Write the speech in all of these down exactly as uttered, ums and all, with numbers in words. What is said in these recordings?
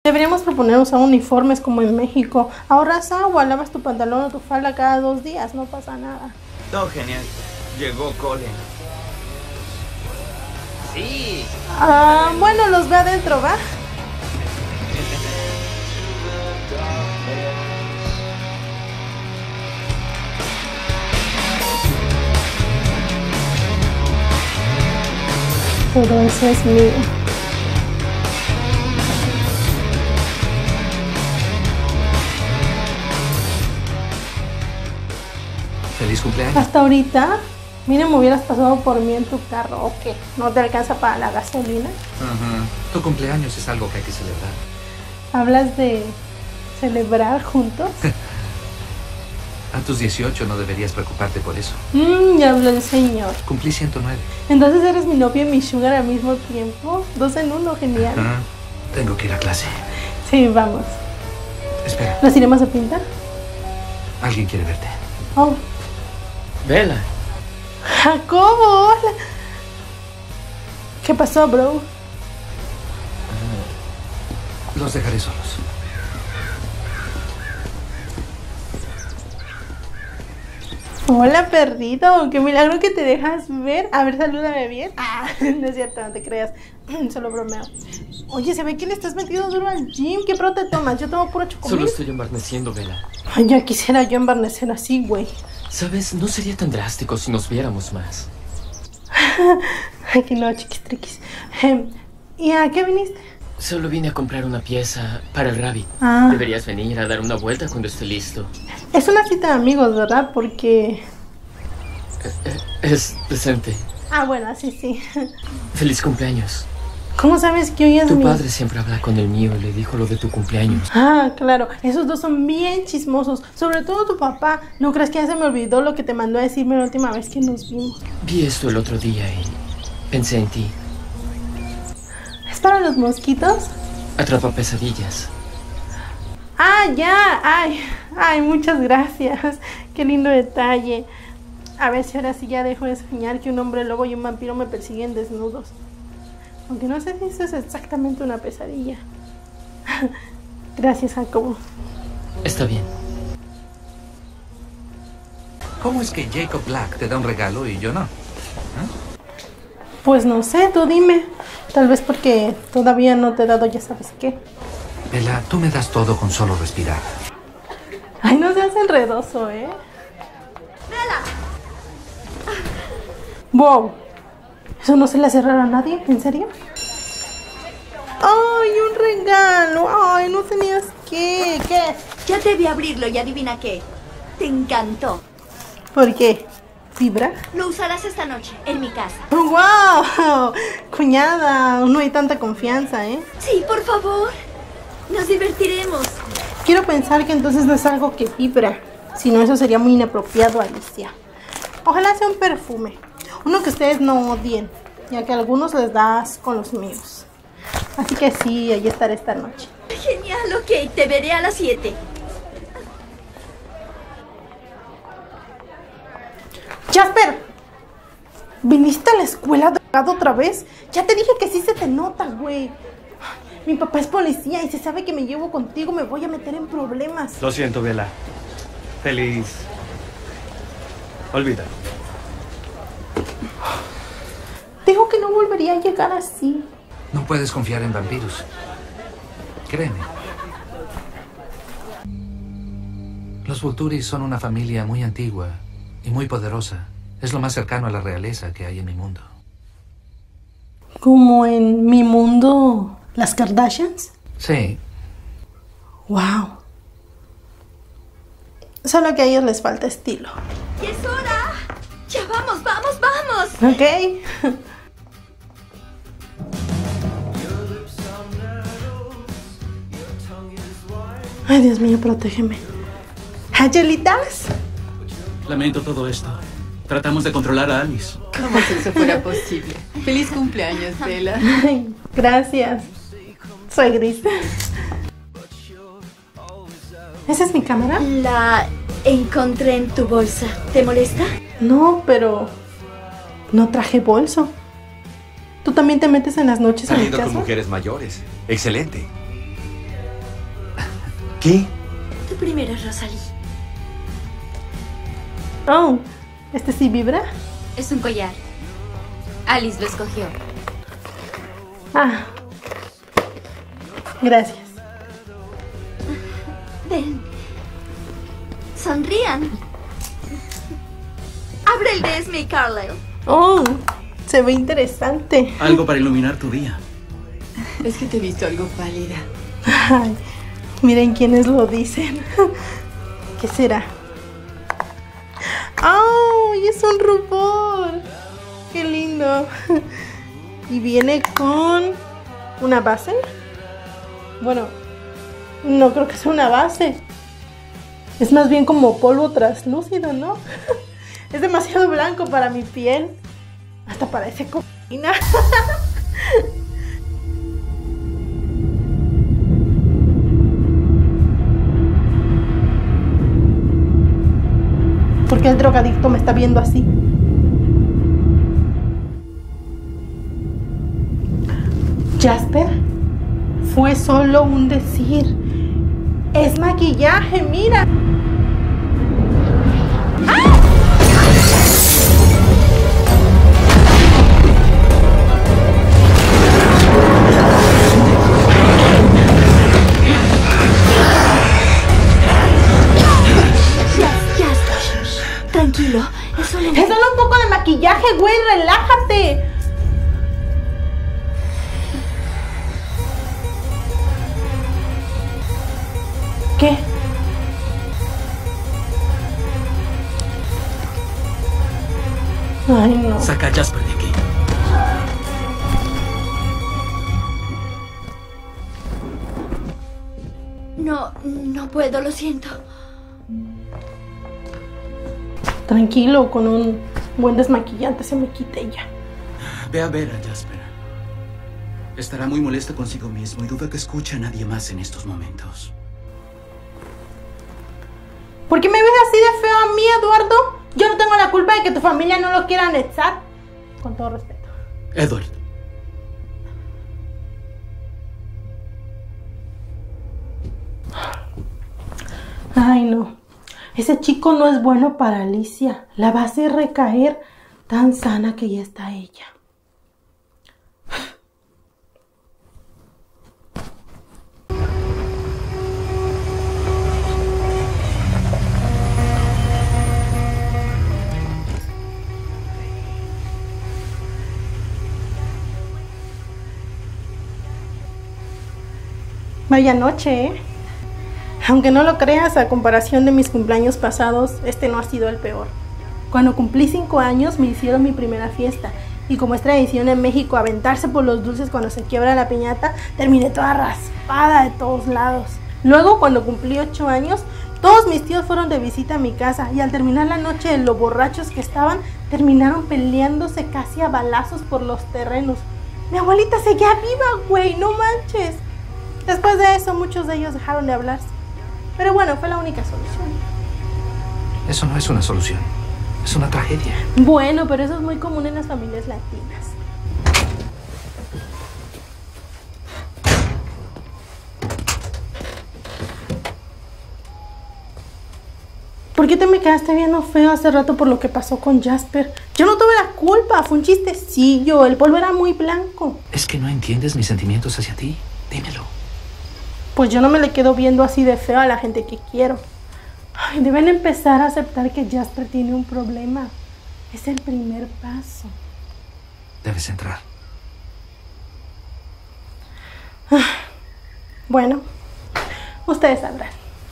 Deberíamos proponer usar uniformes como en México. Ahorras agua, lavas tu pantalón o tu falda cada dos días, no pasa nada. Todo genial. Llegó Colin. Sí. Ah, bueno, los ve adentro, ¿va? Todo eso es mío. Feliz cumpleaños. Hasta ahorita, miren, me hubieras pasado por mí en tu carro, ¿o qué? ¿No te alcanza para la gasolina? Uh-huh. Tu cumpleaños es algo que hay que celebrar. ¿Hablas de celebrar juntos? A tus dieciocho no deberías preocuparte por eso. Mmm, ya habló el señor. Cumplí ciento nueve. Entonces eres mi novio y mi sugar al mismo tiempo. Dos en uno, genial. Uh-huh. Tengo que ir a clase. Sí, vamos. Espera. ¿Nos iremos a pintar? Alguien quiere verte. Oh. Bella. Jacobo, hola. ¿Qué pasó, bro? Uh, los dejaré solos. Hola, perrito. Qué milagro que te dejas ver. A ver, salúdame bien. Ah, no es cierto, no te creas. Solo bromeo. Oye, se ve que le estás metido duro al gym. ¿Qué pro te tomas? Yo tomo puro chocomil. Solo estoy embarneciendo, Bella. Ay, ya quisiera yo embarnecer así, güey. ¿Sabes? No sería tan drástico si nos viéramos más. Ay, que no, chiquis triquis. Eh, ¿Y a qué viniste? Solo vine a comprar una pieza para el Rabbit. Ah. Deberías venir a dar una vuelta cuando esté listo. Es una cita de amigos, ¿verdad? Porque... Es decente. Ah, bueno, sí, sí. Feliz cumpleaños. ¿Cómo sabes que hoy es Tu mi...? padre siempre habla con el mío y le dijo lo de tu cumpleaños. Ah, claro. Esos dos son bien chismosos. Sobre todo tu papá. ¿No crees que ya se me olvidó lo que te mandó a decirme la última vez que nos vimos? Vi esto el otro día y pensé en ti. ¿Es para los mosquitos? Atrapa pesadillas. Ah, ya. Ay, ay, muchas gracias. Qué lindo detalle. A ver si ahora sí ya dejo de soñar que un hombre lobo y un vampiro me persiguen desnudos. Aunque no sé si eso es exactamente una pesadilla. Gracias, Jacobo. Está bien. ¿Cómo es que Jacob Black te da un regalo y yo no? ¿Eh? Pues no sé, tú dime. Tal vez porque todavía no te he dado ya sabes qué. Bella, tú me das todo con solo respirar. Ay, no seas enredoso, ¿eh? ¡Bella! ¡Wow! ¿Eso no se le hace raro a nadie? ¿En serio? ¡Ay, un regalo! ¡Ay, no tenías qué! ¿Qué es? Ya te vi abrirlo y adivina qué. Te encantó. ¿Por qué? ¿Vibra? Lo usarás esta noche, en mi casa. ¡Wow! Cuñada, no hay tanta confianza, ¿eh? Sí, por favor. Nos divertiremos. Quiero pensar que entonces no es algo que vibra. Si no, eso sería muy inapropiado, Alicia. Ojalá sea un perfume. Uno que ustedes no odien, ya que a algunos les das con los míos. Así que sí, ahí estaré esta noche. Genial, ok. Te veré a las siete. ¡Jasper! ¿Viniste a la escuela drogado otra vez? Ya te dije que sí se te nota, güey. Mi papá es policía y si sabe que me llevo contigo me voy a meter en problemas. Lo siento, Bella. Feliz. Olvida. Dijo que no volvería a llegar así. No puedes confiar en vampiros. Créeme. Los Volturi son una familia muy antigua y muy poderosa. Es lo más cercano a la realeza que hay en mi mundo. ¿Como en mi mundo, las Kardashians? Sí. Wow. Solo que a ellos les falta estilo. ¡Ya es hora! ¡Ya vamos, vamos, vamos! ¿Ok? Ay, Dios mío, protégeme. ¿Ayelitas? Lamento todo esto. Tratamos de controlar a Alice. Como si eso fuera posible. Feliz cumpleaños, Bella. Ay, gracias. Soy gris. ¿Esa es mi cámara? La encontré en tu bolsa. ¿Te molesta? No, pero no traje bolso. ¿Tú también te metes en las noches en mi Saliendo casa? con mujeres mayores. Excelente. ¿Qué? Tu primera Rosalie. Oh, ¿este sí vibra? Es un collar. Alice lo escogió. Ah, gracias. Ven. Sonrían. Abre el de Esme y Carlisle. Oh, se ve interesante. Algo para iluminar tu día. Es que te he visto algo pálida. Ay, miren quiénes lo dicen. ¿Qué será? ¡Oh! Y es un rubor. ¡Qué lindo! Y viene con una base. Bueno, no creo que sea una base. Es más bien como polvo translúcido, ¿no? Es demasiado blanco para mi piel. Hasta parece cocaína. ¿Por qué el drogadicto me está viendo así? Jasper, fue solo un decir. Es maquillaje, mira. ¡Ah! Tranquilo, es solo... Es solo un poco de maquillaje, güey, relájate. ¿Qué? Ay, no. Saca a Jasper de aquí. No, no puedo, lo siento. Tranquilo, con un buen desmaquillante se me quita ella. Ve a ver a Jasper. Estará muy molesta consigo mismo y duda que escuche a nadie más en estos momentos. ¿Por qué me ves así de feo a mí, Eduardo? Yo no tengo la culpa de que tu familia no lo quiera anexar. Con todo respeto. Edward. Ay, no. Ese chico no es bueno para Alicia. La va a hacer recaer tan sana que ya está ella. Vaya noche, ¿eh? Aunque no lo creas, a comparación de mis cumpleaños pasados, este no ha sido el peor. Cuando cumplí cinco años me hicieron mi primera fiesta. Y como es tradición en México aventarse por los dulces cuando se quiebra la piñata, terminé toda raspada de todos lados. Luego, cuando cumplí ocho años, todos mis tíos fueron de visita a mi casa. Y al terminar la noche, de lo borrachos que estaban, terminaron peleándose casi a balazos por los terrenos. Mi abuelita seguía viva, güey, no manches. Después de eso, muchos de ellos dejaron de hablarse. Pero bueno, fue la única solución. Eso no es una solución. Es una tragedia. Bueno, pero eso es muy común en las familias latinas. ¿Por qué te me quedaste viendo feo hace rato por lo que pasó con Jasper? Yo no tuve la culpa, fue un chistecillo. El polvo era muy blanco. Es que no entiendes mis sentimientos hacia ti. Dímelo. Pues yo no me le quedo viendo así de feo a la gente que quiero. Ay, deben empezar a aceptar que Jasper tiene un problema. Es el primer paso. Debes entrar. Ah, bueno, ustedes sabrán.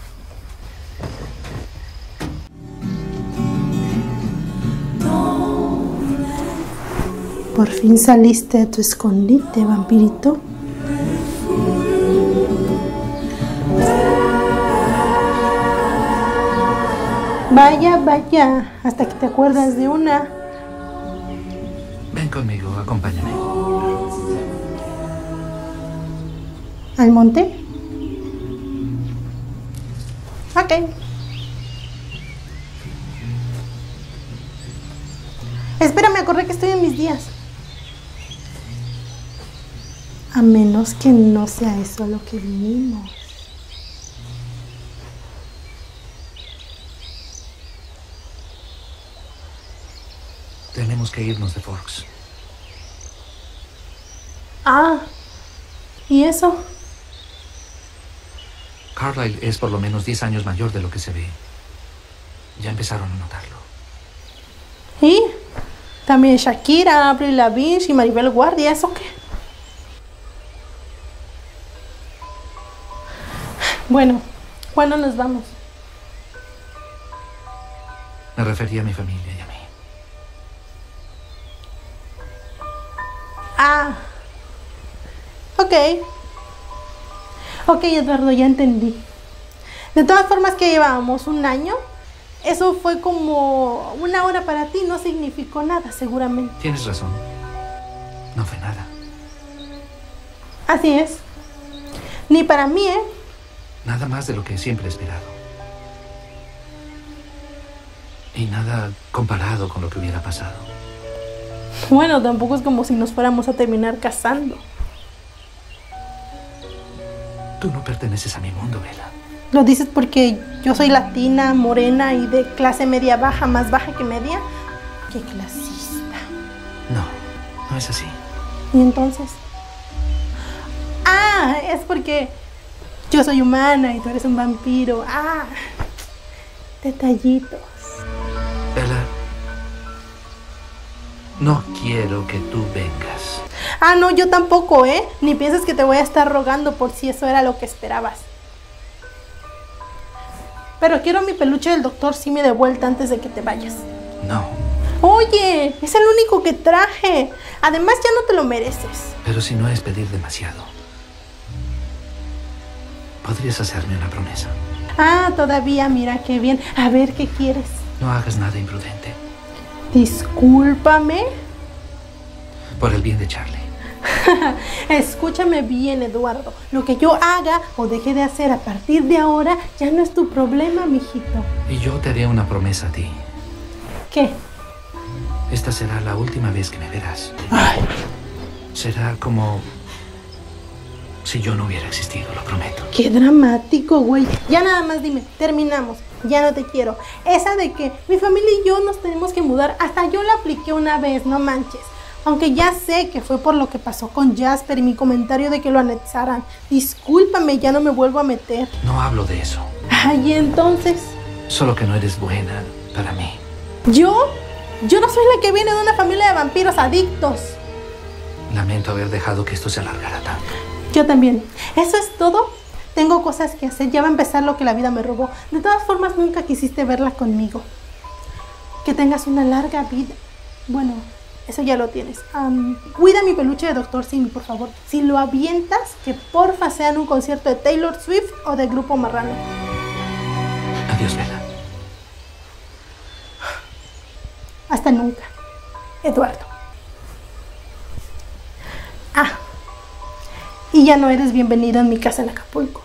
Por fin saliste de tu escondite, vampirito. Vaya, vaya, hasta que te acuerdas de una. Ven conmigo, acompáñame. ¿Al monte? Ok. Espérame, acordé que estoy en mis días. A menos que no sea eso a lo que vinimos. Tenemos que irnos de Forks. Ah, ¿y eso? Carlyle es por lo menos diez años mayor de lo que se ve. Ya empezaron a notarlo. ¿Y? También Shakira, Avril Lavigne y Maribel Guardia, ¿eso qué? Bueno, ¿cuándo nos vamos? Me refería a mi familia y a mí. Ah, ok. Ok, Eduardo, ya entendí. De todas formas que llevábamos un año, eso fue como una hora para ti, no significó nada, seguramente. Tienes razón. No fue nada. Así es. Ni para mí, ¿eh? Nada más de lo que siempre he esperado. Y nada comparado con lo que hubiera pasado. Bueno, tampoco es como si nos fuéramos a terminar casando. Tú no perteneces a mi mundo, Bella. ¿Lo dices porque yo soy latina, morena y de clase media baja, más baja que media? ¡Qué clasista! No, no es así. ¿Y entonces? Ah, es porque yo soy humana y tú eres un vampiro. Ah, detallitos. Bella, no quiero que tú vengas. Ah, no, yo tampoco, ¿eh? Ni pienses que te voy a estar rogando por si eso era lo que esperabas. Pero quiero mi peluche del doctor Simi de vuelta antes de que te vayas. No. Oye, es el único que traje. Además ya no te lo mereces. Pero si no es pedir demasiado, ¿podrías hacerme una promesa? Ah, todavía, mira qué bien. A ver, ¿qué quieres? No hagas nada imprudente. Discúlpame. Por el bien de Charlie. Escúchame bien, Eduardo. Lo que yo haga o deje de hacer a partir de ahora ya no es tu problema, mijito. Y yo te haré una promesa a ti. ¿Qué? Esta será la última vez que me verás. Ay. Será como si yo no hubiera existido, lo prometo. Qué dramático, güey. Ya nada más dime, terminamos. Ya no te quiero. Esa de que mi familia y yo nos tenemos que mudar, hasta yo la apliqué una vez, no manches. Aunque ya sé que fue por lo que pasó con Jasper y mi comentario de que lo anexaran. Discúlpame, ya no me vuelvo a meter. No hablo de eso. Ay, entonces. Solo que no eres buena para mí. ¿Yo? Yo no soy la que viene de una familia de vampiros adictos. Lamento haber dejado que esto se alargara tanto. Yo también. ¿Eso es todo? Tengo cosas que hacer. Ya va a empezar lo que la vida me robó. De todas formas, nunca quisiste verla conmigo. Que tengas una larga vida. Bueno, eso ya lo tienes. Um, cuida mi peluche de doctor Simi, por favor. Si lo avientas, que porfa sea en un concierto de Taylor Swift o de Grupo Marrano. Adiós, Bella. Hasta nunca. Eduardo. Ah. Y ya no eres bienvenido en mi casa en Acapulco.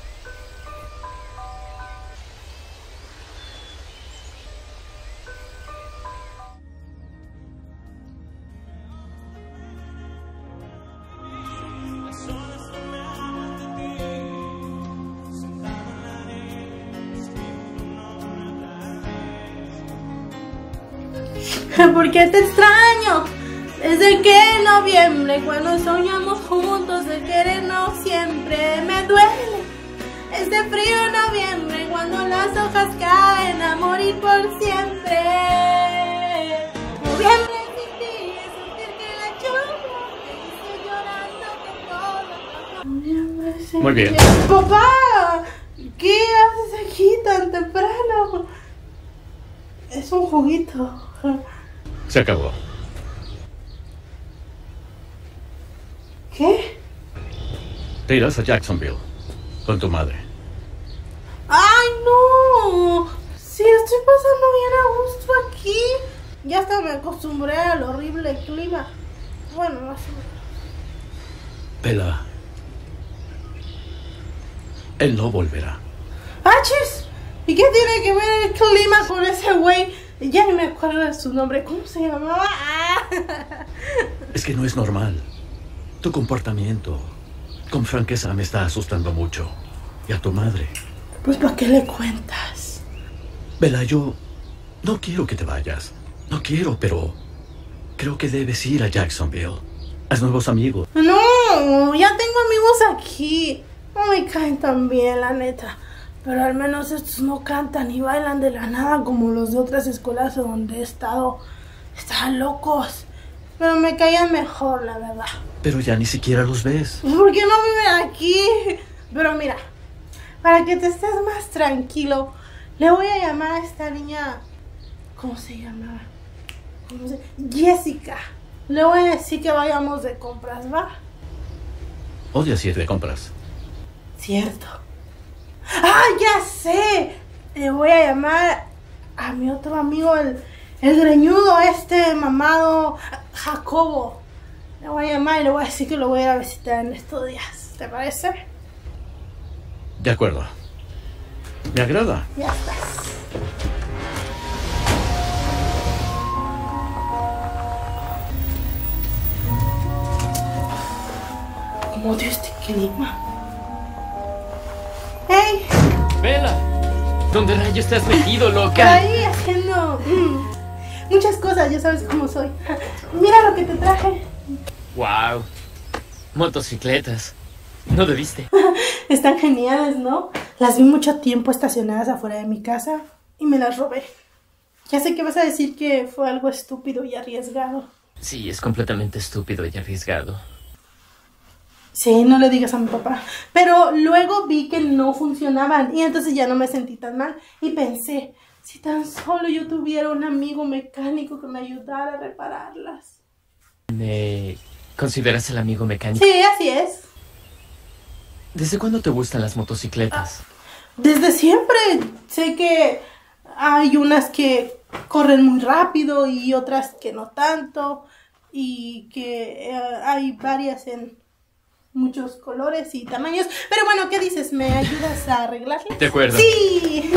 ¿Por qué te extraño? Desde que en noviembre, cuando soñamos juntos de querernos siempre, me duele. Este frío en noviembre, cuando las hojas caen a morir por siempre. Noviembre sin ti, es sentir que la lluvia me hizo llorando que todo. Muy bien. Papá, ¿qué haces aquí tan temprano? Es un juguito. Se acabó. ¿Qué? Te irás a Jacksonville con tu madre. ¡Ay, no! Sí, estoy pasando bien a gusto aquí. Ya hasta me acostumbré al horrible clima. Bueno, no sé. Bella, él no volverá. ¡Achis! ¿Y qué tiene que ver el clima con ese güey? Ya ni me acuerdo de su nombre. ¿Cómo se llamaba? Es que no es normal. Tu comportamiento con franqueza me está asustando mucho. Y a tu madre. Pues ¿para qué le cuentas? Bella, yo no quiero que te vayas. No quiero, pero Creo que debes ir a Jacksonville. Haz nuevos amigos. No, ya tengo amigos aquí. No me caen tan bien, la neta. Pero al menos estos no cantan ni bailan de la nada como los de otras escuelas donde he estado. Estaban locos. Pero me caían mejor, la verdad. Pero ya ni siquiera los ves. ¿Por qué no viven aquí? Pero mira, para que te estés más tranquilo, le voy a llamar a esta niña... ¿Cómo se llamaba? ¿Cómo se... Jessica. Le voy a decir que vayamos de compras, ¿va? Odias ir de compras. Cierto. ¡Ah, ya sé! Le voy a llamar a mi otro amigo, el, el greñudo, este mamado Jacobo. Le voy a llamar y le voy a decir que lo voy a ir a visitar en estos días. ¿Te parece? De acuerdo. Me agrada. Ya estás. Como odio este clima. ¡Hey! ¡Bella! ¿Dónde rayos estás metido, Por loca? ahí haciendo mm, muchas cosas, ya sabes cómo soy. Mira lo que te traje. ¡Wow! Motocicletas. ¿No debiste? Están geniales, ¿no? Las vi mucho tiempo estacionadas afuera de mi casa y me las robé. Ya sé que vas a decir que fue algo estúpido y arriesgado. Sí, es completamente estúpido y arriesgado. Sí, no le digas a mi papá. Pero luego vi que no funcionaban y entonces ya no me sentí tan mal. Y pensé, si tan solo yo tuviera un amigo mecánico que me ayudara a repararlas. ¿Me consideras el amigo mecánico? Sí, así es. ¿Desde cuándo te gustan las motocicletas? Desde siempre. Sé que hay unas que corren muy rápido y otras que no tanto. Y que eh, hay varias en... muchos colores y tamaños. Pero bueno, ¿qué dices? ¿Me ayudas a arreglarlas? De acuerdo. ¡Sí!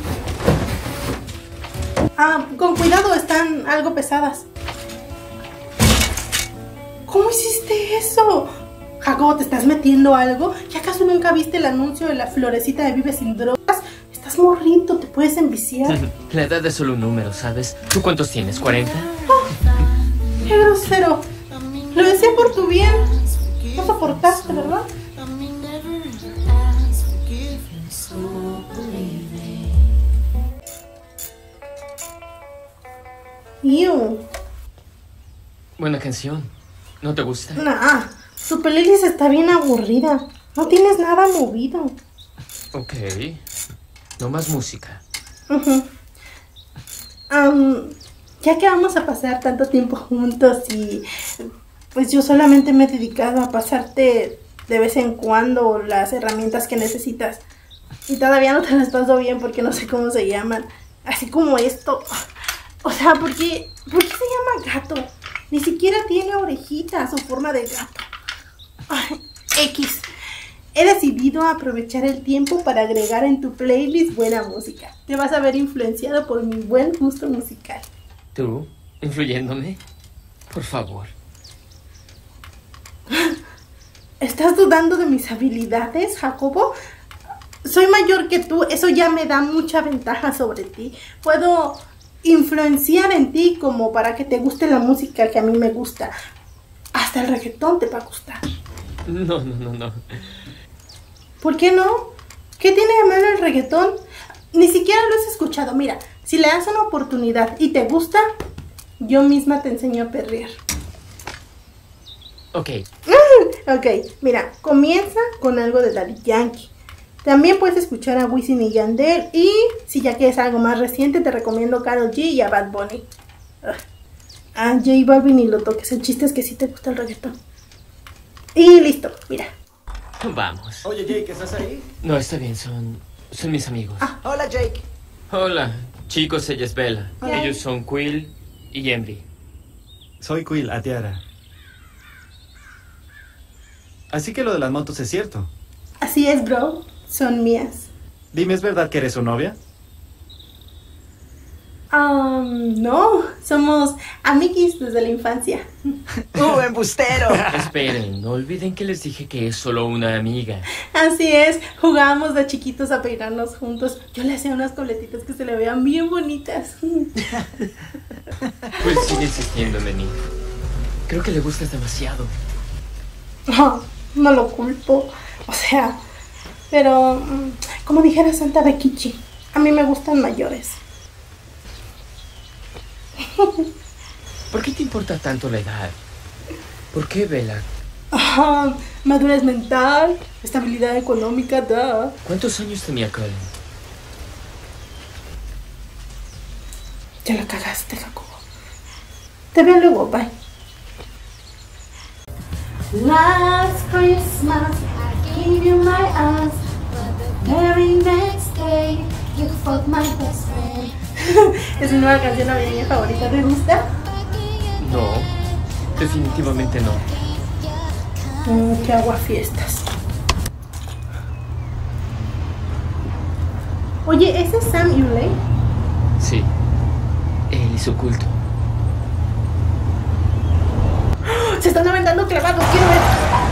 Ah, con cuidado, están algo pesadas. ¿Cómo hiciste eso? Jacobo, ¿te estás metiendo algo? ¿Y acaso nunca viste el anuncio de la florecita de Vive Sin Drogas? Estás morrito, te puedes enviciar. La edad es solo un número, ¿sabes? ¿Tú cuántos tienes? ¿cuarenta? Oh, ¡qué grosero! Lo decía por tu bien. No soportaste, ¿verdad? Ew. Buena canción. ¿No te gusta? Nah, su playlist está bien aburrida. No tienes nada movido. Ok. No más música. Uh-huh. um, ya que vamos a pasar tanto tiempo juntos y... pues yo solamente me he dedicado a pasarte de vez en cuando las herramientas que necesitas. Y todavía no te las paso bien porque no sé cómo se llaman. Así como esto. O sea, ¿por qué, ¿por qué se llama gato? Ni siquiera tiene orejitas o forma de gato. Ay, X. He decidido aprovechar el tiempo para agregar en tu playlist buena música. Te vas a ver influenciado por mi buen gusto musical. ¿Tú? ¿Influyéndome? Por favor. ¿Estás dudando de mis habilidades, Jacobo? Soy mayor que tú, eso ya me da mucha ventaja sobre ti. Puedo influenciar en ti como para que te guste la música que a mí me gusta. Hasta el reggaetón te va a gustar. No, no, no, no. ¿Por qué no? ¿Qué tiene de malo el reggaetón? Ni siquiera lo has escuchado. Mira, si le das una oportunidad y te gusta, yo misma te enseño a perrear. Ok. Ok, mira, comienza con algo de Daddy Yankee. También puedes escuchar a Wisin y Yandel. Y si ya quieres algo más reciente, te recomiendo Karol G y a Bad Bunny. Ugh. A J Balvin y lo toques. El chiste es que sí te gusta el reggaetón. Y listo, mira. Vamos. Oye, Jake, ¿estás ahí? No, está bien, son... son mis amigos. Ah. Hola, Jake. Hola, chicos, ella es Bella. Hola. Ellos son Quill y Embry. Soy Quill, Atiara. Así que lo de las motos es cierto. Así es, bro. Son mías. Dime, ¿es verdad que eres su novia? Um, no, somos amiguis desde la infancia. ¡Uh, embustero! Esperen, no olviden que les dije que es solo una amiga. Así es, jugábamos de chiquitos a peinarnos juntos. Yo le hacía unas coletitas que se le vean bien bonitas. Pues sigue insistiendo en venir. Creo que le gustas demasiado. No, no lo culpo. O sea, pero como dijera Santa Bequichi, a mí me gustan mayores. ¿Por qué te importa tanto la edad? ¿Por qué, Bella? Ajá, madurez mental, estabilidad económica, da. ¿Cuántos años tenía Colin? Ya la cagaste, Jacobo. Te veo luego, bye. Last Christmas I gave you my arms, but the very next day you fought my best friend. Es mi nueva canción navideña favorita. ¿Te gusta? No, definitivamente no. Mm, que hago a fiestas. Oye, ¿ese es Sam Uley? Sí, él y su culto. Se están aventando clavados, quiero ver.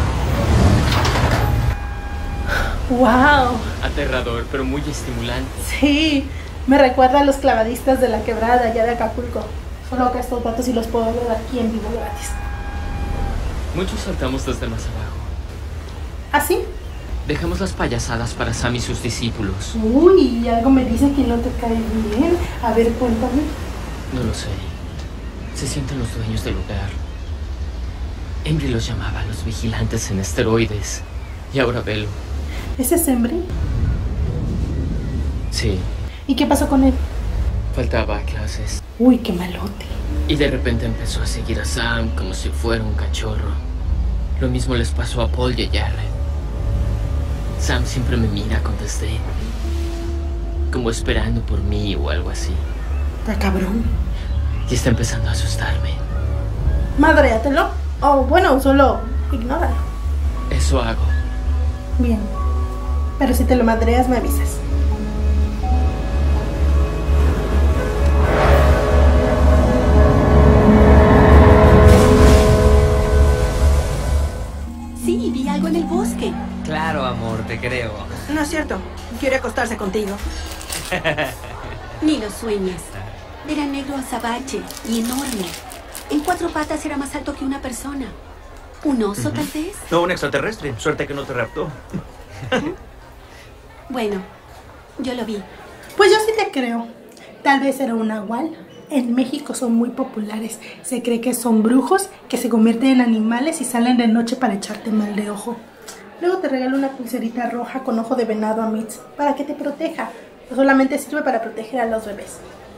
Wow. Aterrador, pero muy estimulante. Sí, me recuerda a los clavadistas de la quebrada allá de Acapulco. Solo que estos datos sí los puedo ver aquí en vivo gratis. Muchos saltamos desde más abajo. ¿Ah, sí? Dejamos las payasadas para Sam y sus discípulos. Uy, algo me dice que no te cae bien. A ver, cuéntame. No lo sé. Se sienten los dueños del lugar. Embry los llamaba los vigilantes en esteroides. Y ahora velo. ¿Ese es Embry? Sí. ¿Y qué pasó con él? Faltaba a clases. Uy, qué malote. Y de repente empezó a seguir a Sam como si fuera un cachorro. Lo mismo les pasó a Paul y a Jared. Sam siempre me mira con desdén, como esperando por mí o algo así. Está cabrón. Y está empezando a asustarme. Madréatelo. O bueno, solo ignóralo. Eso hago. Bien. Pero si te lo madreas, me avisas. Sí, vi algo en el bosque. Claro, amor, te creo. No es cierto. Quiere acostarse contigo. Ni lo sueñes. Era negro azabache y enorme. En cuatro patas era más alto que una persona. ¿Un oso, tal vez? No, un extraterrestre. Suerte que no te raptó. Bueno, yo lo vi. Pues yo sí te creo. Tal vez era un nahual. En México son muy populares. Se cree que son brujos que se convierten en animales y salen de noche para echarte mal de ojo. Luego te regalo una pulserita roja con ojo de venado a Mitz para que te proteja. Pues solamente sirve para proteger a los bebés.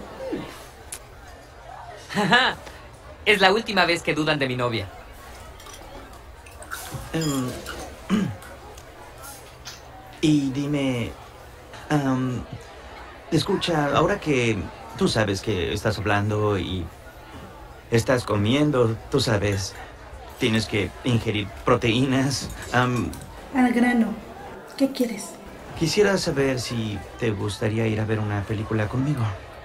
Es la última vez que dudan de mi novia. Um, y dime... Um, escucha, ahora que tú sabes que estás hablando y estás comiendo, tú sabes, tienes que ingerir proteínas. Um, Al grano. ¿Qué quieres? Quisiera saber si te gustaría ir a ver una película conmigo.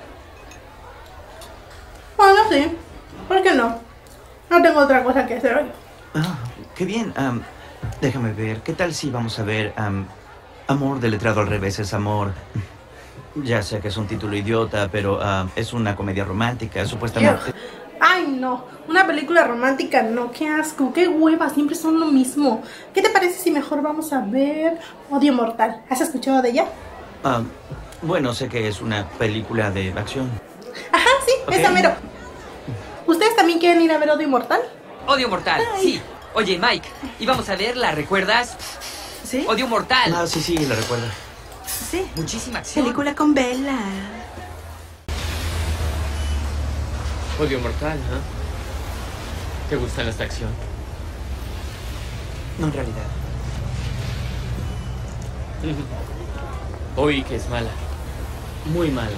Bueno, sí. ¿Por qué no? No tengo otra cosa que hacer hoy. Ah, qué bien. Um, déjame ver. ¿Qué tal si vamos a ver um, Amor deletrado al revés es amor? Ya sé que es un título idiota, pero uh, es una comedia romántica, supuestamente. Ay, no. Una película romántica, no. Qué asco, qué hueva. Siempre son lo mismo. ¿Qué te parece si mejor vamos a ver Odio Mortal? ¿Has escuchado de ella? Uh, bueno, sé que es una película de acción. Ajá, sí. Okay. Esa mero. ¿Ustedes también quieren ir a ver Odio Mortal? Odio Mortal, Ay. sí. Oye, Mike, íbamos a ver, ¿la recuerdas? ¿Sí? Odio Mortal. Ah, sí, sí, la recuerdo. Sí. Muchísima acción. Película con Bella. Odio Mortal, ¿eh? ¿Te gustan las de acción? No, en realidad. Oí que es mala. Muy mala.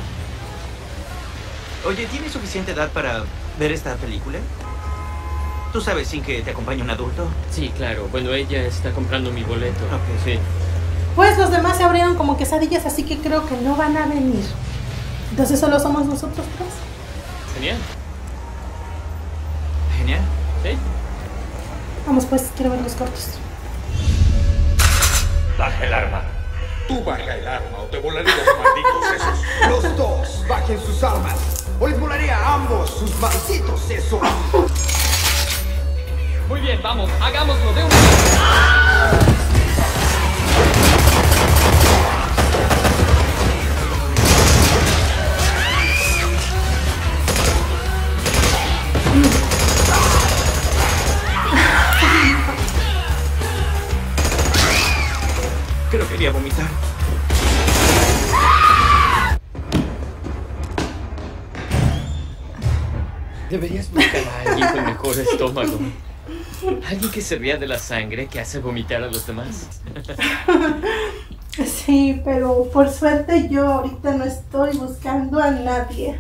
Oye, ¿tienes suficiente edad para ver esta película? ¿Tú sabes sin que te acompañe un adulto? Sí, claro. Bueno, ella está comprando mi boleto. Ok. Sí. Pues los demás se abrieron como quesadillas, así que creo que no van a venir. Entonces solo somos nosotros tres. Genial. Genial. ¿Sí? Vamos pues, quiero ver los cortos. Baja el arma. Tú baja el arma o te volaré los malditos sesos. Los dos bajen sus armas o les volaré a ambos sus malditos sesos. Muy bien, vamos, hagámoslo de una vez. Creo que quería vomitar. Deberías buscar a alguien con mejor estómago. Alguien que se ría de la sangre que hace vomitar a los demás. Sí, pero por suerte yo ahorita no estoy buscando a nadie.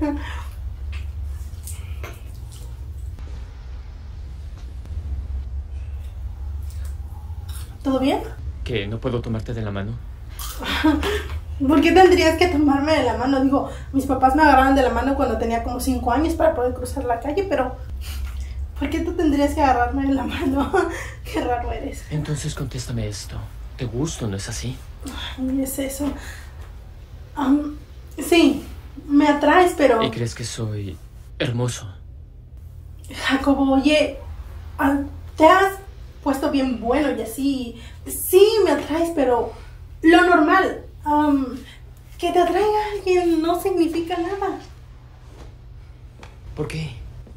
¿Todo bien? ¿Que no puedo tomarte de la mano? ¿Por qué tendrías que tomarme de la mano? Digo, mis papás me agarraron de la mano cuando tenía como cinco años para poder cruzar la calle, pero ¿por qué tú tendrías que agarrarme de la mano? Qué raro eres. Entonces contéstame esto. ¿Te gusto, no es así? Ay, es eso. Um, sí, me atraes, pero... ¿Y crees que soy hermoso? Jacobo, oye, uh, te has puesto bien bueno y así. Sí, me atraes, pero lo normal, um, que te atraiga a alguien no significa nada. ¿Por qué?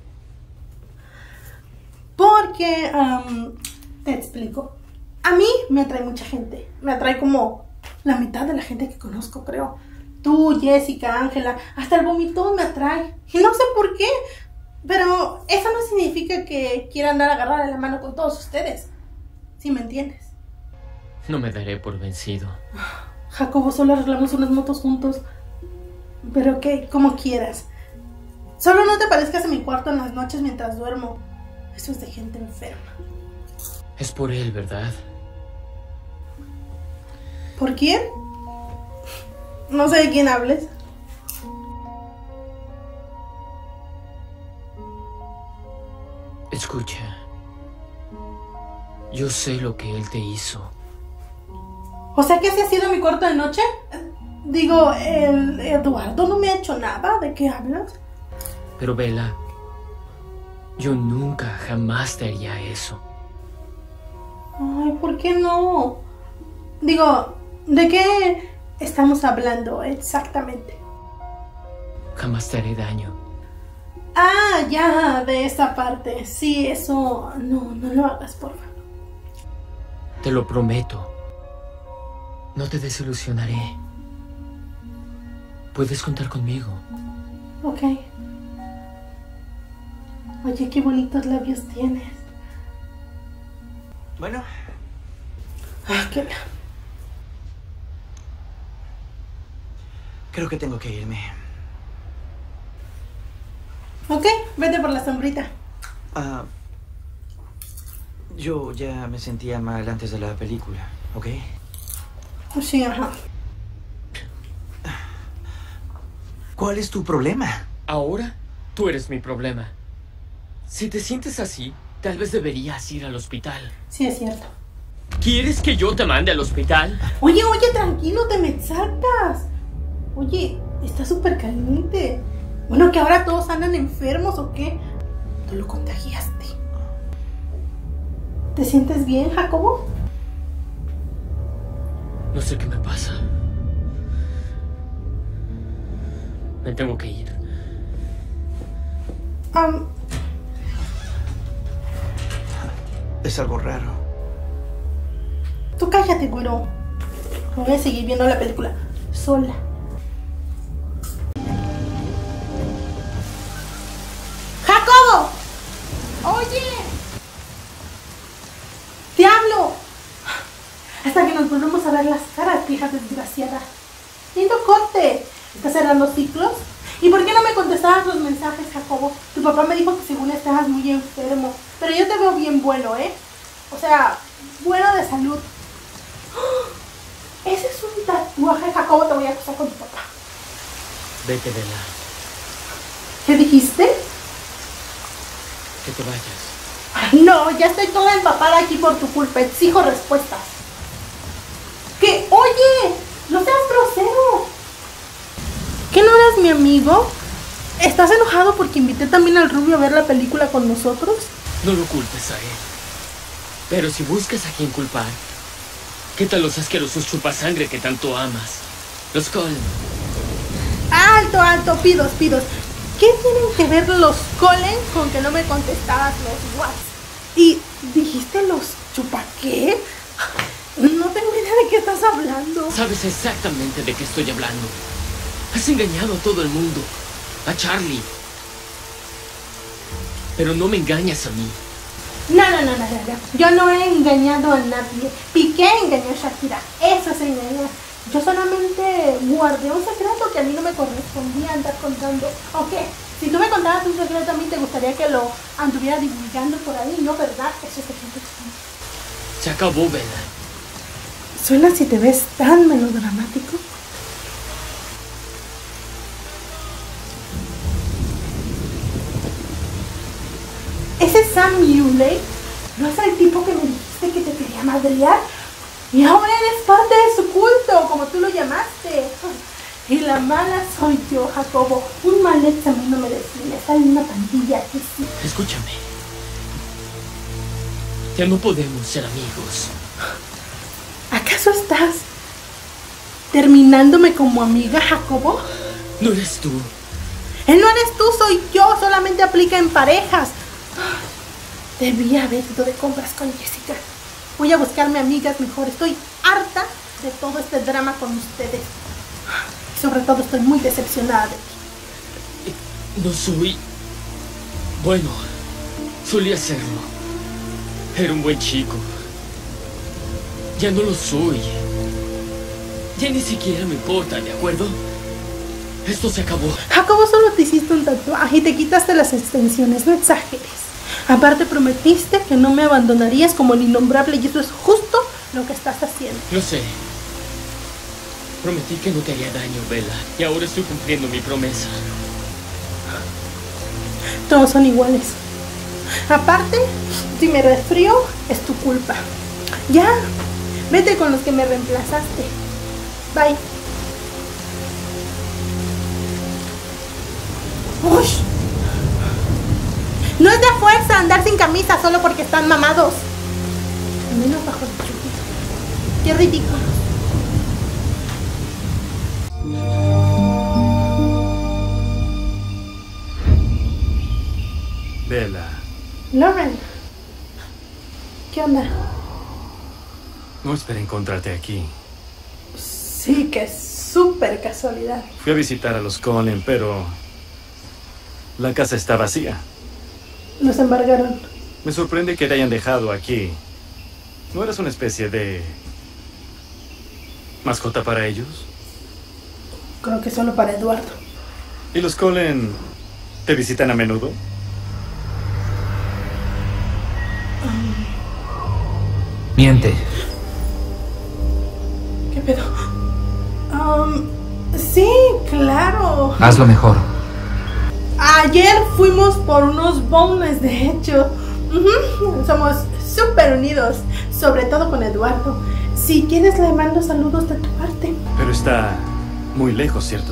Porque, um, te explico. A mí me atrae mucha gente. Me atrae como la mitad de la gente que conozco, creo. Tú, Jessica, Ángela, hasta el vomitón me atrae. Y no sé por qué, pero eso no significa que quiera andar agarrada de la mano con todos ustedes. ¿Sí me entiendes? No me daré por vencido. Jacobo, solo arreglamos unas motos juntos. Pero que, como quieras. Solo no te parezcas en mi cuarto en las noches mientras duermo. Eso es de gente enferma. Es por él, ¿verdad? ¿Por quién? No sé de quién hables. Escucha. Yo sé lo que él te hizo. O sea que así ha sido mi cuarto de noche. Digo, el Eduardo no me ha hecho nada. ¿De qué hablas? Pero Bella, yo nunca, jamás te haría eso. Ay, ¿por qué no? Digo, ¿de qué estamos hablando exactamente? Jamás te haré daño. Ah, ya, de esa parte. Sí, eso... No, no lo hagas, por favor. Te lo prometo. No te desilusionaré. Puedes contar conmigo. Ok. Oye, qué bonitos labios tienes. Bueno. Ah, qué... Creo que tengo que irme. Ok, vete por la sombrita. Ah, yo ya me sentía mal antes de la película, ¿ok? Sí, ajá. ¿Cuál es tu problema? Ahora tú eres mi problema. Si te sientes así, tal vez deberías ir al hospital. Sí, es cierto. ¿Quieres que yo te mande al hospital? Oye, oye, tranquilo, te me exaltas. Oye, está súper caliente. Bueno, que ahora todos andan enfermos o qué. Tú lo contagiaste. ¿Te sientes bien, Jacobo? No sé qué me pasa. Me tengo que ir. Um, es algo raro. Tú cállate, güero. Voy a seguir viendo la película sola. ¡Jacobo! ¡Oye! ¡Te hablo! Hasta que nos volvemos a ver las caras, hija desgraciada. Lindo corte. ¿Estás cerrando ciclos? ¿Y por qué no me contestabas los mensajes, Jacobo? Tu papá me dijo que según estabas muy enfermo. Pero yo te veo bien bueno, ¿eh? O sea, bueno de salud. ¡Oh! Ese es un tatuaje, Jacobo. Te voy a acusar con tu papá. Vete, Bella. ¿Qué dijiste? Que te vayas. Ay, no, ya estoy toda empapada aquí por tu culpa. Exijo respuestas. ¿Qué? Oye, no seas grosero. ¿Qué no eres mi amigo? ¿Estás enojado porque invité también al rubio a ver la película con nosotros? No lo culpes a él. Pero si buscas a quien culpar, ¿qué tal los asquerosos chupasangre que tanto amas? Los Cullen. Alto, alto, pidos, pidos. ¿Qué tienen que ver los Cullen con que no me contestabas los WhatsApp? Y dijiste los chupa qué? No tengo idea de qué estás hablando. Sabes exactamente de qué estoy hablando. Has engañado a todo el mundo. A Charlie. Pero no me engañas a mí. No, no, no, no, no, no. Yo no he engañado a nadie. Piqué engañó a Shakira. Eso es engañar. Yo solamente guardé un secreto que a mí no me correspondía andar contando. Ok, si tú me contabas un secreto a mí, te gustaría que lo anduviera divulgando por ahí, ¿no? ¿Verdad? Ese secreto es... Se acabó, Bella. Suena si te ves tan melodramático. Ese Sam Hewlett, ¿no es el tipo que me dijiste que te quería madrear? Y ahora eres parte de su culto, como tú lo llamaste. Y la mala soy yo, Jacobo. Un mal ex a mí no me define. Está en una pandilla que sí. Escúchame. Ya no podemos ser amigos. ¿Acaso estás terminándome como amiga, Jacobo? No eres tú. Él no eres tú, soy yo. Solamente aplica en parejas. Debí haber ido de compras con Jessica. Voy a buscarme amigas mejor. Estoy harta de todo este drama con ustedes. Y sobre todo estoy muy decepcionada de ti. No soy... Bueno, solía serlo. Era un buen chico. Ya no lo soy. Ya ni siquiera me importa, ¿de acuerdo? Esto se acabó. Jacobo, solo te hiciste un tatuaje y te quitaste las extensiones. No exageres. Aparte prometiste que no me abandonarías como el innombrable y eso es justo lo que estás haciendo. Lo sé. Prometí que no te haría daño, Bella, y ahora estoy cumpliendo mi promesa. Todos son iguales. Aparte, si me resfrío, es tu culpa. Ya, vete con los que me reemplazaste. Bye. Uy. No es de fuerza andar sin camisa solo porque están mamados. Al menos bajo el chupito. Qué ridículo. Bella. Lauren. ¿Qué onda? No esperé encontrarte aquí. Sí, que es súper casualidad. Fui a visitar a los Cullen, pero la casa está vacía. Nos embargaron. Me sorprende que te hayan dejado aquí. ¿No eras una especie de mascota para ellos? Creo que solo para Eduardo. ¿Y los Cullen te visitan a menudo? Miente. ¿Qué pedo? Um, sí, claro. Hazlo mejor. Ayer fuimos por unos boneless, de hecho. Uh-huh. Somos súper unidos, sobre todo con Eduardo. Si quieres le mando saludos de tu parte. Pero está muy lejos, ¿cierto?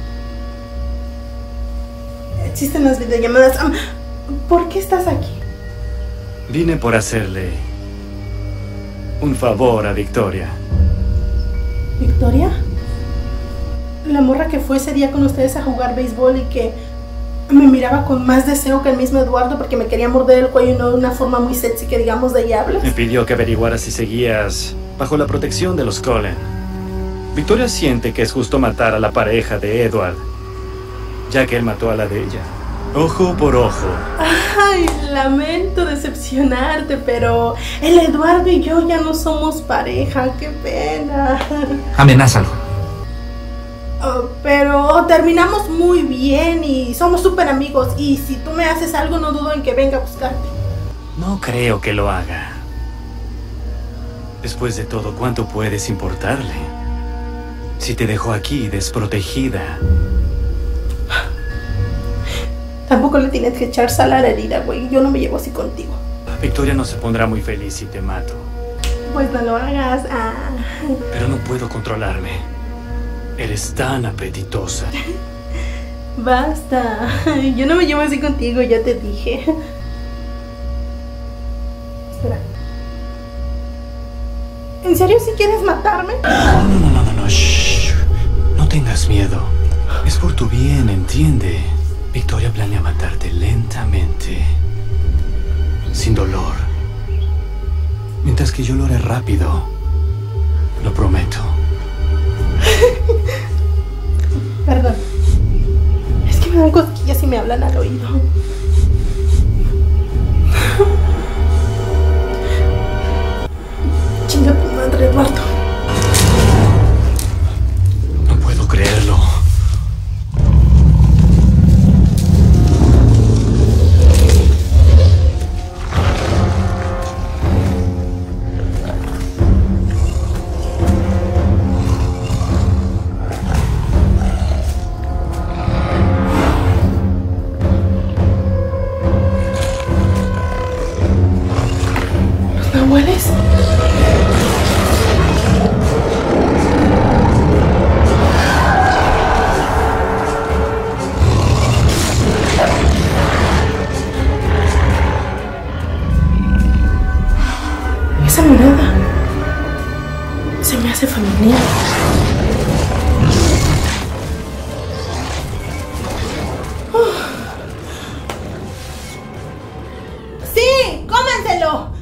Existen las videollamadas. Um, ¿Por qué estás aquí? Vine por hacerle un favor a Victoria. ¿Victoria? La morra que fue ese día con ustedes a jugar béisbol y que me miraba con más deseo que el mismo Eduardo porque me quería morder el cuello y no de una forma muy sexy que digamos de ella hablas. Me pidió que averiguara si seguías bajo la protección de los Cullen. Victoria siente que es justo matar a la pareja de Edward, ya que él mató a la de ella. Ojo por ojo. Ay, lamento decepcionarte, pero el Eduardo y yo ya no somos pareja, qué pena. Amenázalo. Oh, pero terminamos muy bien y somos súper amigos y si tú me haces algo no dudo en que venga a buscarte. No creo que lo haga. Después de todo, ¿cuánto puedes importarle? Si te dejó aquí desprotegida Tampoco le tienes que echar sal a la herida, güey. Yo no me llevo así contigo. Victoria no se pondrá muy feliz si te mato. Pues no lo hagas. Ah. Pero no puedo controlarme. Eres tan apetitosa. Basta. Yo no me llevo así contigo, ya te dije. Espera. ¿En serio si quieres matarme? No, no, no, no, no. Shh. No tengas miedo. Es por tu bien, entiende. Victoria planea matarte lentamente. Sin dolor. Mientras que yo lo haré rápido. Lo prometo. Perdón. Es que me dan cosquillas y me hablan al oído. Chinga tu madre, Eduardo. No puedo creerlo. ¿No hueles? Esa mirada se me hace familiar. ¡Sí! ¡Cómenselo!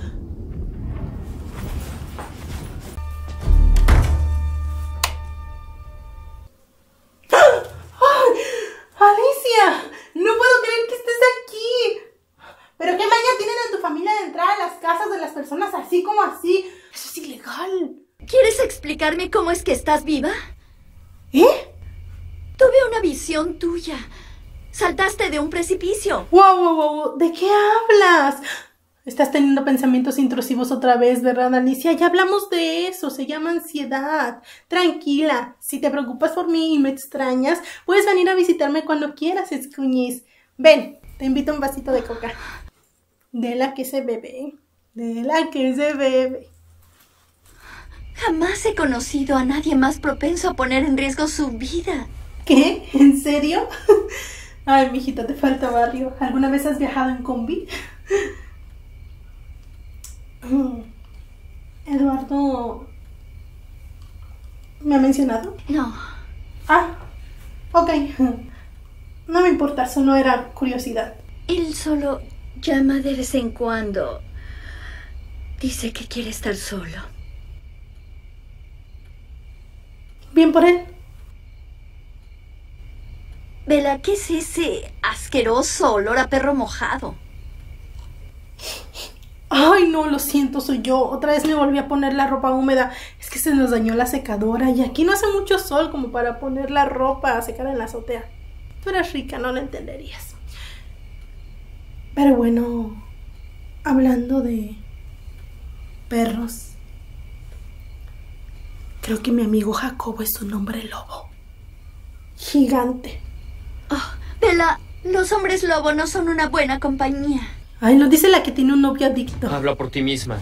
¡Alicia! ¡No puedo creer que estés aquí! ¿Pero qué maña tienen en tu familia de entrar a las casas de las personas así como así? Eso es ilegal. ¿Quieres explicarme cómo es que estás viva? ¿Eh? Tuve una visión tuya. Saltaste de un precipicio. ¡Wow, wow, wow! ¿De qué hablas? Estás teniendo pensamientos intrusivos otra vez, ¿verdad, Alicia? Ya hablamos de eso, se llama ansiedad. Tranquila, si te preocupas por mí y me extrañas, puedes venir a visitarme cuando quieras, escuñiz. Ven, te invito a un vasito de coca. De la que se bebe, de la que se bebe. Jamás he conocido a nadie más propenso a poner en riesgo su vida. ¿Qué? ¿En serio? Ay, mijita, te falta barrio. ¿Alguna vez has viajado en combi? Eduardo... ¿me ha mencionado? No. Ah, ok. No me importa, solo era curiosidad. Él solo llama de vez en cuando. Dice que quiere estar solo. Bien por él. Bella, ¿qué es ese asqueroso olor a perro mojado? Ay, no, lo siento, soy yo. Otra vez me volví a poner la ropa húmeda. Es que se nos dañó la secadora y aquí no hace mucho sol como para poner la ropa a secar en la azotea. Tú eres rica, no lo entenderías. Pero bueno, hablando de perros, creo que mi amigo Jacobo es un hombre lobo. Gigante. Oh, Bella, los hombres lobo no son una buena compañía. Ay, lo dice la que tiene un novio adicto. Habla por ti misma.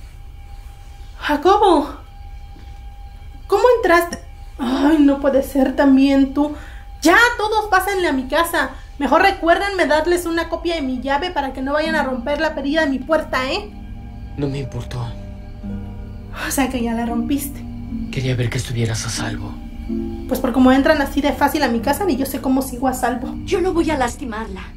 Jacobo, ¿cómo entraste? Ay, no puede ser también tú. Ya, todos pásenle a mi casa. Mejor recuérdenme darles una copia de mi llave para que no vayan a romper la perilla de mi puerta, ¿eh? No me importó. O sea que ya la rompiste. Quería ver que estuvieras a salvo. Pues por como entran así de fácil a mi casa, ni yo sé cómo sigo a salvo. Yo no voy a lastimarla.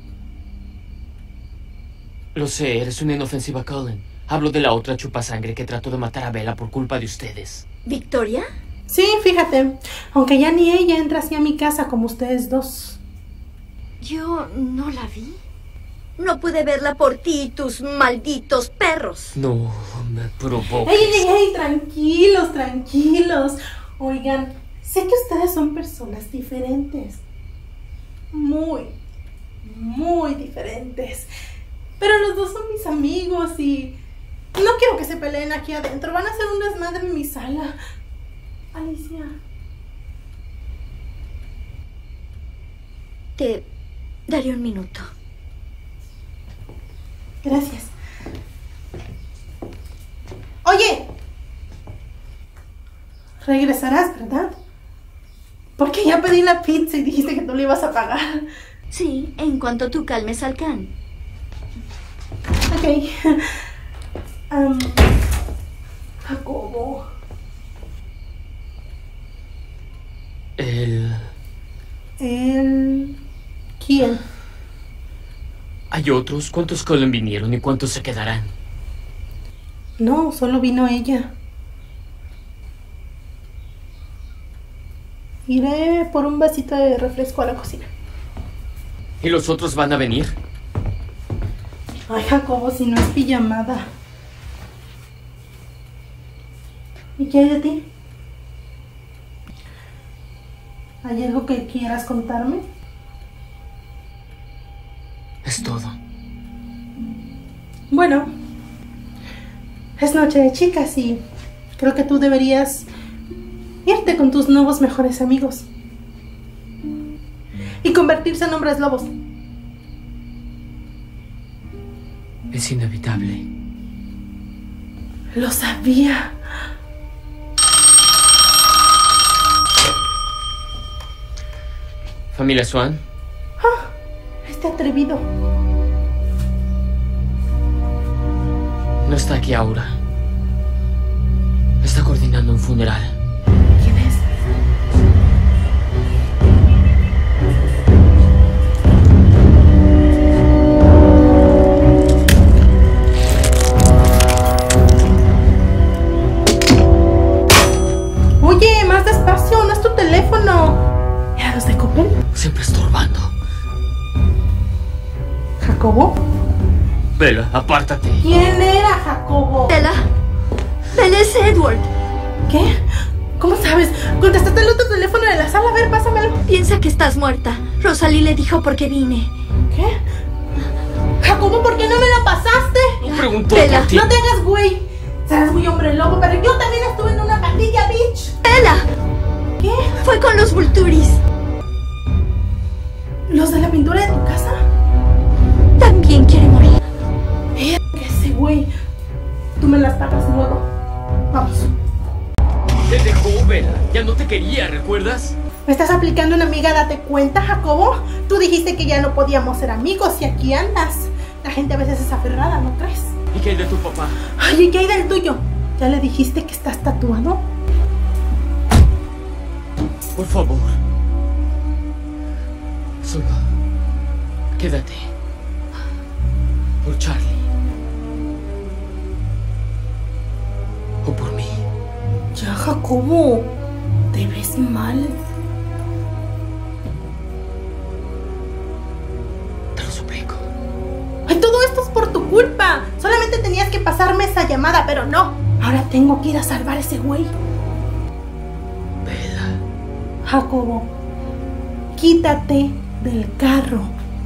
Lo sé, eres una inofensiva Cullen. Hablo de la otra chupasangre que trató de matar a Bella por culpa de ustedes. ¿Victoria? Sí, fíjate. Aunque ya ni ella entra así a mi casa como ustedes dos. Yo no la vi. No pude verla por ti y tus malditos perros. No me provoques. ¡Ey, ey, ey! Tranquilos, tranquilos. Oigan, sé que ustedes son personas diferentes. Muy, muy diferentes. Pero los dos son mis amigos y no quiero que se peleen aquí adentro. Van a hacer un desmadre en mi sala. Alicia. Te Daré un minuto. Gracias. Oye. Regresarás, ¿verdad? Porque ya pedí la pizza y dijiste que tú le ibas a pagar. Sí, en cuanto tú calmes al can. Ok. Um, Jacobo. El... El... ¿Quién? ¿Hay otros? ¿Cuántos Cullen vinieron y cuántos se quedarán? No, solo vino ella. Iré por un vasito de refresco a la cocina. ¿Y los otros van a venir? Ay, Jacobo, si no es pijamada. ¿Y qué hay de ti? ¿Hay algo que quieras contarme? Es todo. Bueno, es noche de chicas y creo que tú deberías irte con tus nuevos mejores amigos y convertirse en hombres lobos. Es inevitable. Lo sabía. ¿Familia Swan? Ah, este atrevido. No está aquí ahora. Está coordinando un funeral. ¿Quién es? Oye, más despacio, no es tu teléfono. ¿Era los de Coppel? Siempre estorbando. ¿Jacobo? Bella, apártate. ¿Quién era Jacobo? Bella. Bella es Edward. ¿Qué? ¿Cómo sabes? Contestaste el otro teléfono de la sala. A ver, pásamelo. Piensa que estás muerta. Rosalie le dijo por qué vine. ¿Qué? Jacobo, ¿por qué no me lo pasaste? No preguntó Bella, por ti. no te hagas güey. Serás muy hombre lobo, pero yo también estuve en una pandilla, bitch. Bella. ¿Qué? Fue con los Vulturis. ¿Los de la pintura de tu casa? También quiere morir. Mira, que ese güey. Tú me las pagas luego. Vamos. Te dejó, Bella. Ya no te quería, ¿recuerdas? ¿Me estás aplicando una amiga? Date cuenta, Jacobo. Tú dijiste que ya no podíamos ser amigos y aquí andas. La gente a veces es aferrada, ¿no crees? ¿Y qué hay de tu papá? Ay, ¿y qué hay del tuyo? ¿Ya le dijiste que estás tatuado? Por favor. Solo quédate. Por Charlie. O por mí. Ya, Jacobo. Te ves mal. Te lo suplico. Ay, todo esto es por tu culpa. Solamente tenías que pasarme esa llamada, pero no. Ahora tengo que ir a salvar a ese güey. Bella. Jacobo, quítate del carro.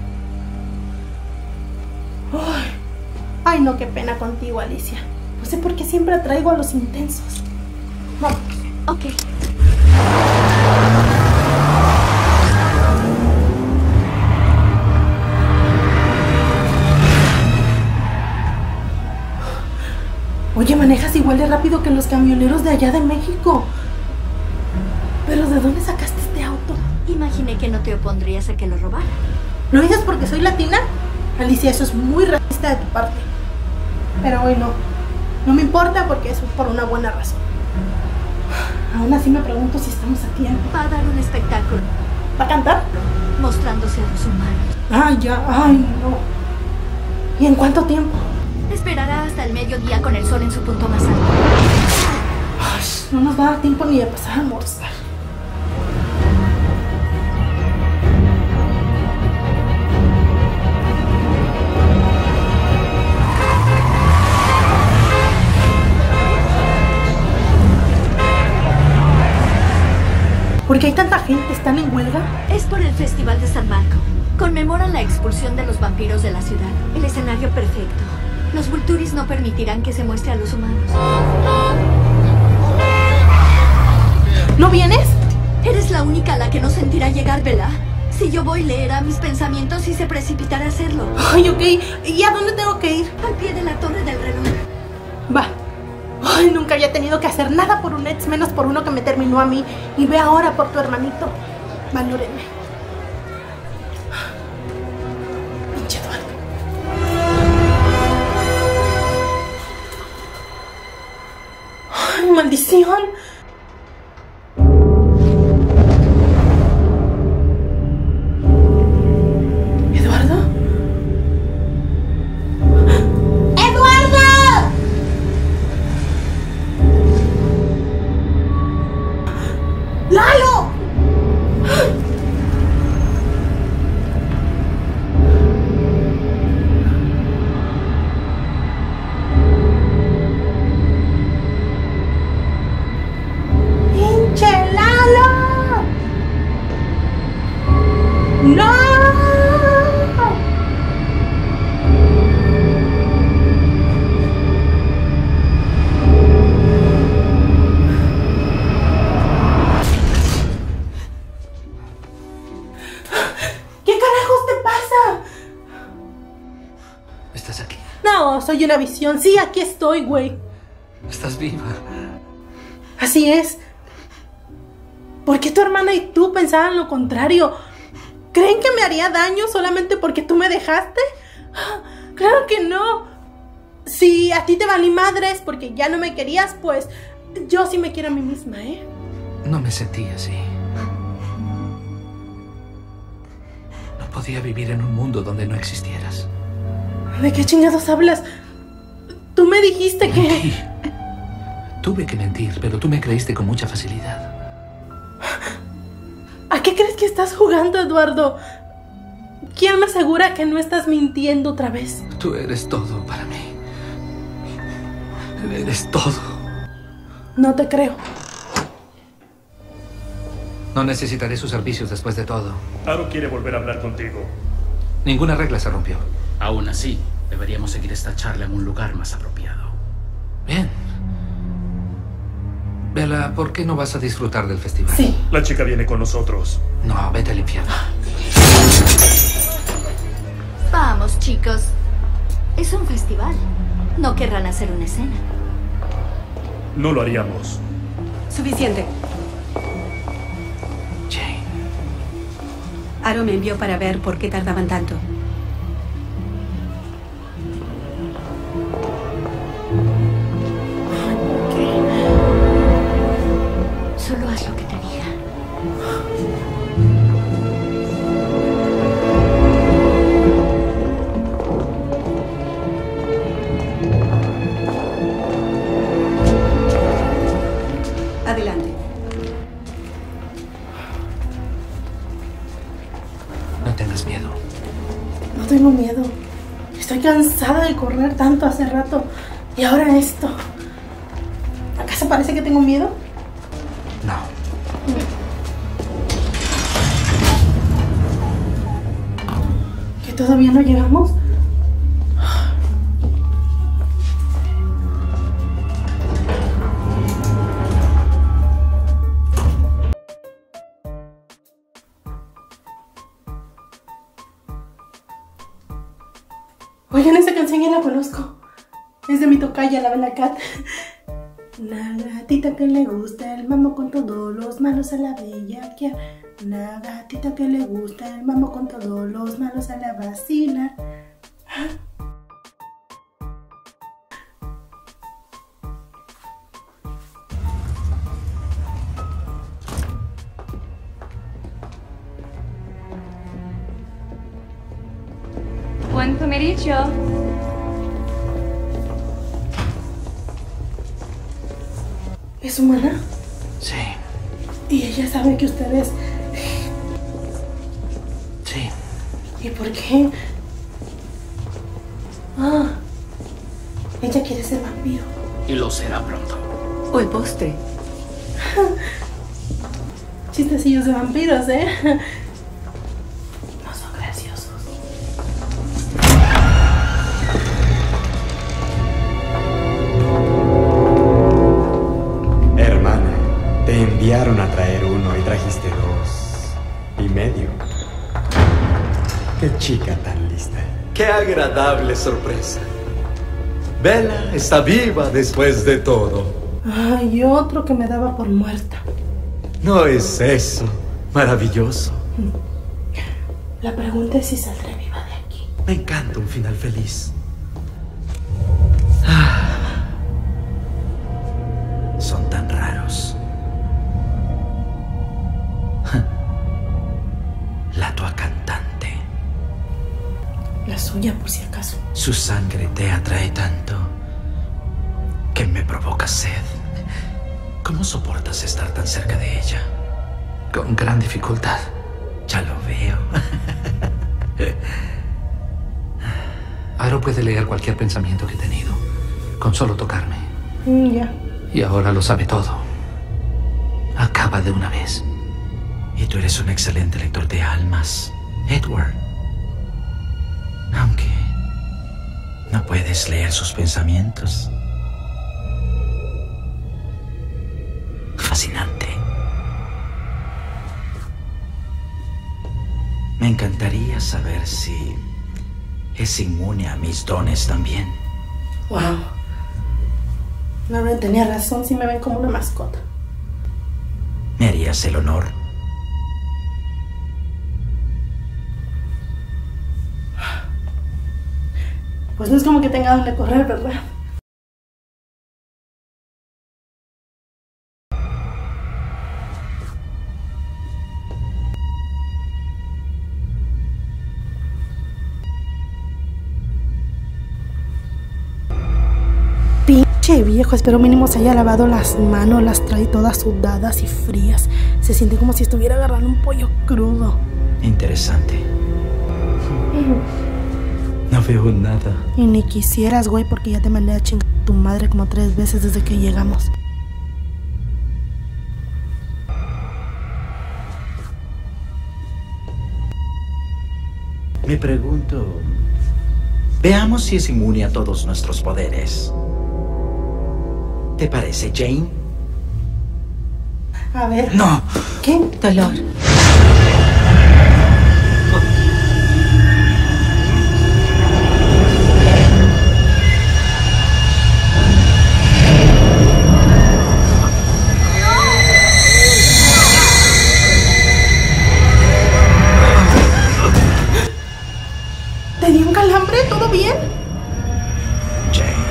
Ay, ay, no, qué pena contigo, Alicia. No sé por qué siempre atraigo a los intensos. Vamos. Ok. Oye, manejas igual de rápido que los camioneros de allá de México. ¿Pero de dónde sacaste este auto? Imaginé que no te opondrías a que lo robara. ¿Lo dices porque soy latina? Alicia, eso es muy racista de tu parte. Pero hoy no. No me importa porque eso es por una buena razón. Aún así me pregunto si estamos a tiempo. Va a dar un espectáculo. ¿Va a cantar? Mostrándose a los humanos. Ay, ya, ay, no. ¿Y en cuánto tiempo? Esperará hasta el mediodía con el sol en su punto más alto. Ay, no nos va a dar tiempo ni de pasar a almorzar. ¿Por qué hay tanta gente? ¿Están en huelga? Es por el Festival de San Marco. Conmemoran la expulsión de los vampiros de la ciudad. El escenario perfecto. Los Vulturis no permitirán que se muestre a los humanos. ¿No vienes? Eres la única a la que no sentirá llegar, Bella. Si yo voy, leerá mis pensamientos y se precipitará a hacerlo. Ay, ok. ¿Y a dónde tengo que ir? Al pie de la torre del reloj. Va. Ay, nunca había tenido que hacer nada por un ex, menos por uno que me terminó a mí. Y ve ahora por tu hermanito. Valórenme. Pinche Eduardo. Ay, maldición. Soy una visión. Sí, aquí estoy, güey. Estás viva. Así es. ¿Por qué tu hermana y tú pensaban lo contrario? ¿Creen que me haría daño solamente porque tú me dejaste? Claro que no. Si a ti te valí madres porque ya no me querías, pues yo sí me quiero a mí misma, ¿eh? No me sentí así. No podía vivir en un mundo donde no existieras. ¿De qué chingados hablas? Tú me dijiste que... Mentí. Tuve que mentir, pero tú me creíste con mucha facilidad. ¿A qué crees que estás jugando, Eduardo? ¿Quién me asegura que no estás mintiendo otra vez? Tú eres todo para mí. Eres todo. No te creo. No necesitaré sus servicios después de todo. Aro quiere volver a hablar contigo. Ninguna regla se rompió. Aún así, deberíamos seguir esta charla en un lugar más apropiado. Bien. Bella, ¿por qué no vas a disfrutar del festival? Sí. La chica viene con nosotros. No, vete al infierno. Vamos, chicos. Es un festival. No querrán hacer una escena. No lo haríamos. Suficiente. Jane. Aro me envió para ver por qué tardaban tanto. Solo haz lo que te diga. Adelante. No tengas miedo. No tengo miedo. Estoy cansada de correr tanto hace rato. Y ahora esto. ¿Acaso parece que tengo miedo? No. ¿Que todavía no llegamos? Oigan, esta canción ya la conozco. Es de mi tocaya, la Bella Cat. Una gatita que le gusta el mambo con todos los malos a la bellaquear. Una gatita que le gusta el mambo con todos los malos a la vacilar. Buon pomeriggio. ¿Es humana? Sí. ¿Y ella sabe que usted es...? Sí. ¿Y por qué? Ah, ella quiere ser vampiro. Y lo será pronto. O el postre. Chistecillos de vampiros, ¿eh? No son graciosos. Hermana, te enviaron a traer uno y trajiste dos y medio. Qué chica tan lista. Qué agradable sorpresa. Bella está viva después de todo. Ay, otro que me daba por muerta. ¿No es eso maravilloso? La pregunta es si saldré viva de aquí. Me encanta un final feliz. Son tan raros. La tua cantante. La suya, por si acaso. Su sangre te atrae tanto que me provoca sed. ¿Cómo soportas estar tan cerca de ella? Con gran dificultad. Ya lo veo. Aro puede leer cualquier pensamiento que he tenido, con solo tocarme. Mm, ya. Y ahora lo sabe todo. Acaba de una vez. Y tú eres un excelente lector de almas, Edward. Aunque no puedes leer sus pensamientos. Fascinante. Me encantaría saber si es inmune a mis dones también. Wow. Lauren tenía razón, si me ven como una mascota. ¿Me harías el honor? Pues no es como que tenga donde correr, ¿verdad? Pinche viejo, espero mínimo se haya lavado las manos, las trae todas sudadas y frías. Se siente como si estuviera agarrando un pollo crudo. Interesante. No veo nada. Y ni quisieras, güey, porque ya te mandé a chingar a tu madre como tres veces desde que llegamos. Me pregunto... Veamos si es inmune a todos nuestros poderes. ¿Te parece, Jane? A ver... ¡No! ¿Qué? Dolor. ¿Te dio un calambre? ¿Todo bien? Jane.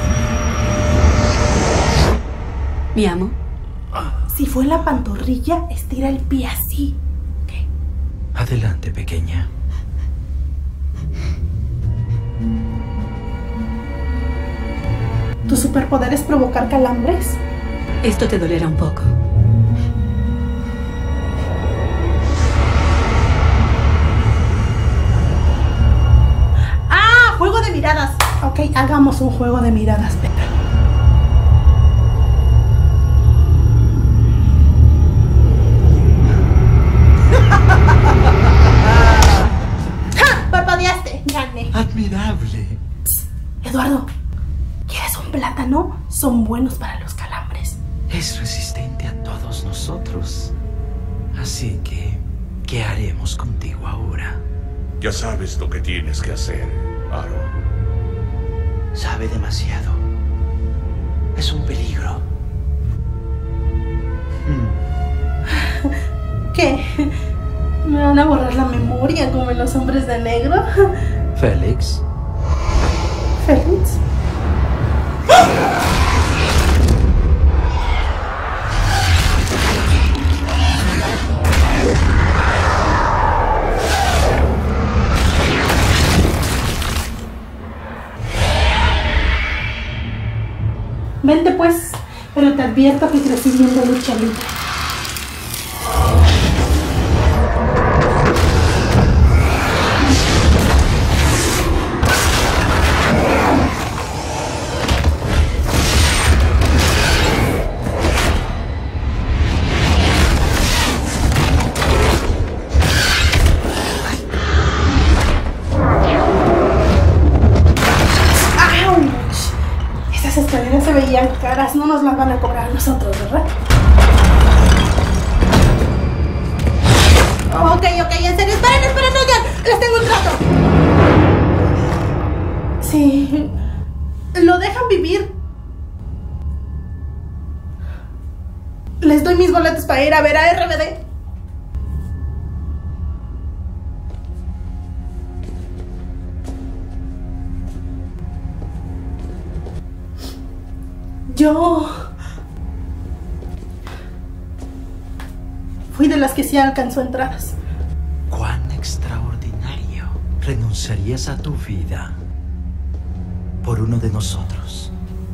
¿Mi amo? Si fue en la pantorrilla, estira el pie así. ¿Qué? Adelante, pequeña. ¿Tu superpoder es provocar calambres? Esto te dolerá un poco. ¡Ah! Juego de miradas. Ok, hagamos un juego de miradas, venga. ¡Ja! Parpadeaste. Gané. Admirable. Eduardo, ¿quieres un plátano? Son buenos para los calambres. Es resistente a todos nosotros. Así que, ¿qué haremos contigo ahora? Ya sabes lo que tienes que hacer, Aro. Sabe demasiado. Es un peligro. ¿Qué? ¿Me van a borrar la memoria como en Los Hombres de Negro? Félix. ¿Félix? Vente pues, pero te advierto que crecí viendo lucha libre. Esas escaleras se veían caras, no nos las van a cobrar a nosotros, ¿verdad? Ok, ok, en serio, esperen, esperen, no, ya, Les tengo un trato. Sí. Lo dejan vivir. Les doy mis boletos para ir a ver a R B D. Yo fui de las que sí alcanzó entradas. ¡Cuán extraordinario! ¿Renunciarías a tu vida por uno de nosotros?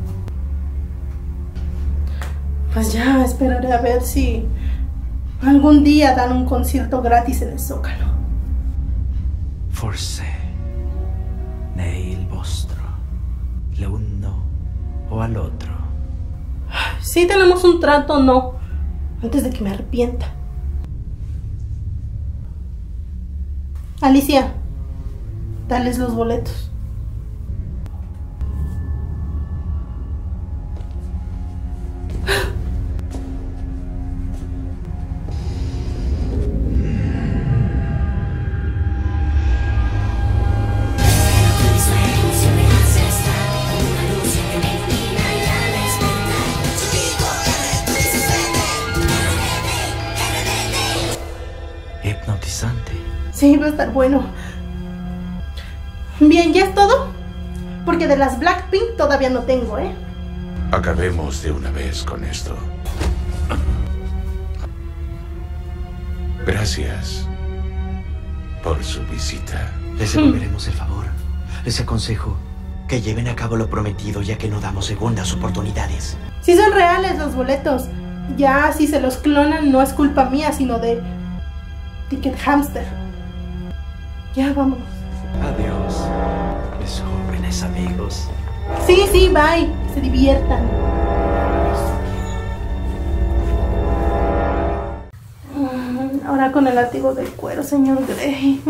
Pues ya esperaré a ver si algún día dan un concierto gratis en el Zócalo. Forse nei il vostro, l'uno o al otro. Sí tenemos un trato, no, antes de que me arrepienta. Alicia, dales los boletos. Hipnotizante. Sí, va a estar bueno. Bien, ¿ya es todo? Porque de las Blackpink todavía no tengo, ¿eh? Acabemos de una vez con esto. Gracias por su visita. Les devolveremos el favor. Les aconsejo que lleven a cabo lo prometido, ya que no damos segundas oportunidades. Sí son reales los boletos. Ya si se los clonan no es culpa mía, sino de Ticket Hamster. Ya vámonos. Adiós, mis jóvenes amigos. Sí, sí, bye. Se diviertan. Ahora con el látigo del cuero, señor Grey.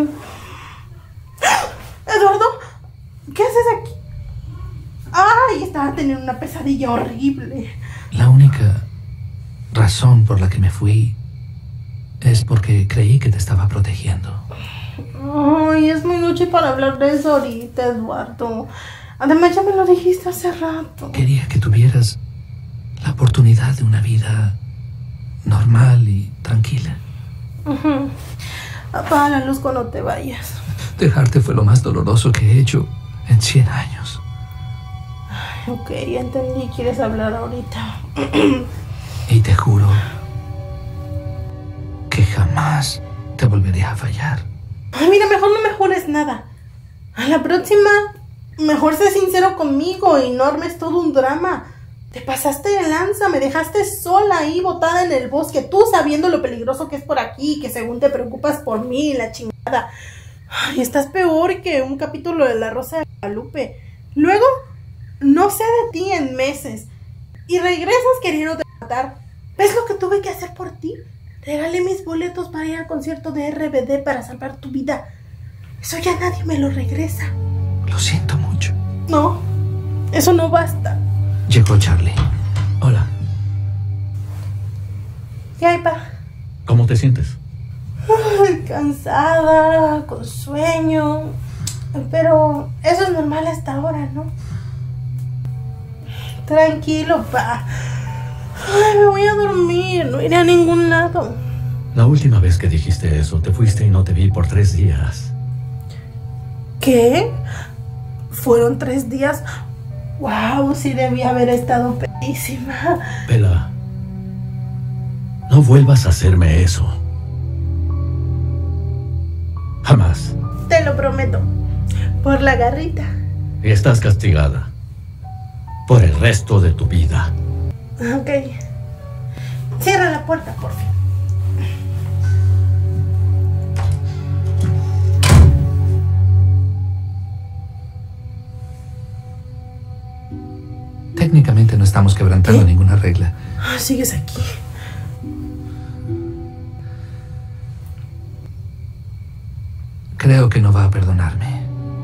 Eduardo, ¿qué haces aquí? Ay, estaba teniendo una pesadilla horrible. La única razón por la que me fui es porque creí que te estaba protegiendo. Ay, es muy noche para hablar de eso ahorita, Eduardo. Además, ya me lo dijiste hace rato. Quería que tuvieras la oportunidad de una vida normal y tranquila. Uh-huh. Apaga la luz cuando te vayas. Dejarte fue lo más doloroso que he hecho en cien años. Ay, ok, ya entendí. ¿Quieres hablar ahorita? Y te juro que jamás te volveré a fallar. Ay, mira, mejor no me jures nada. A la próxima, mejor sé sincero conmigo y no armes todo un drama. Te pasaste de lanza, me dejaste sola ahí, botada en el bosque, tú sabiendo lo peligroso que es por aquí, que según te preocupas por mí, la chingada. Ay, estás peor que un capítulo de La Rosa de Guadalupe. Luego, no sé de ti en meses y regresas queriéndote matar. ¿Ves lo que tuve que hacer por ti? Regalé mis boletos para ir al concierto de R B D para salvar tu vida. Eso ya nadie me lo regresa. Lo siento mucho. No, eso no basta. Llegó Charlie. Hola. ¿Qué hay, pa? ¿Cómo te sientes? Ay, cansada, con sueño. Pero eso es normal hasta ahora, ¿no? Tranquilo, pa. Ay, me voy a dormir, no iré a ningún lado. La última vez que dijiste eso, te fuiste y no te vi por tres días. ¿Qué? ¿Fueron tres días? Wow, sí debí haber estado pedísima. Bella, no vuelvas a hacerme eso. Jamás. Te lo prometo. Por la garrita. Y estás castigada. Por el resto de tu vida. Ok. Cierra la puerta, por fin. Técnicamente no estamos quebrantando ¿Qué? ninguna regla. Ah, sigues aquí. Creo que no va a perdonarme.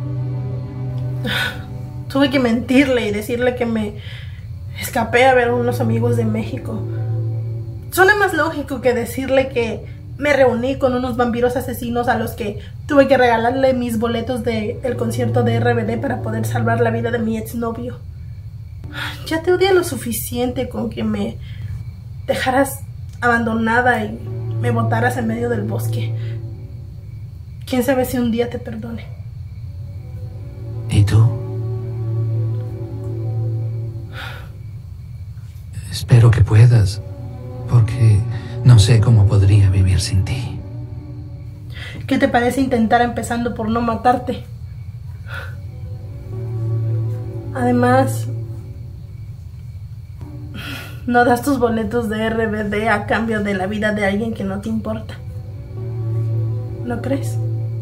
Tuve que mentirle y decirle que me escapé a ver a unos amigos de México. Suena más lógico que decirle que me reuní con unos vampiros asesinos a los que tuve que regalarle mis boletos del concierto de R B D para poder salvar la vida de mi exnovio. Ya te odié lo suficiente con que me dejaras abandonada y me botaras en medio del bosque. Quién sabe si un día te perdone. ¿Y tú? Espero que puedas, porque no sé cómo podría vivir sin ti. ¿Qué te parece intentar empezando por no matarte? Además, no das tus boletos de R B D a cambio de la vida de alguien que no te importa. ¿No crees?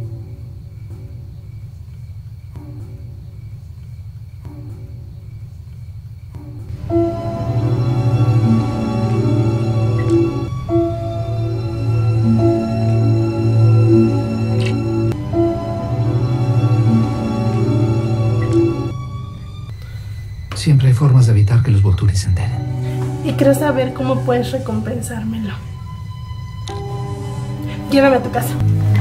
Siempre hay formas de evitar que los Volturi se enteren. Y creo saber cómo puedes recompensármelo. Llévame a tu casa.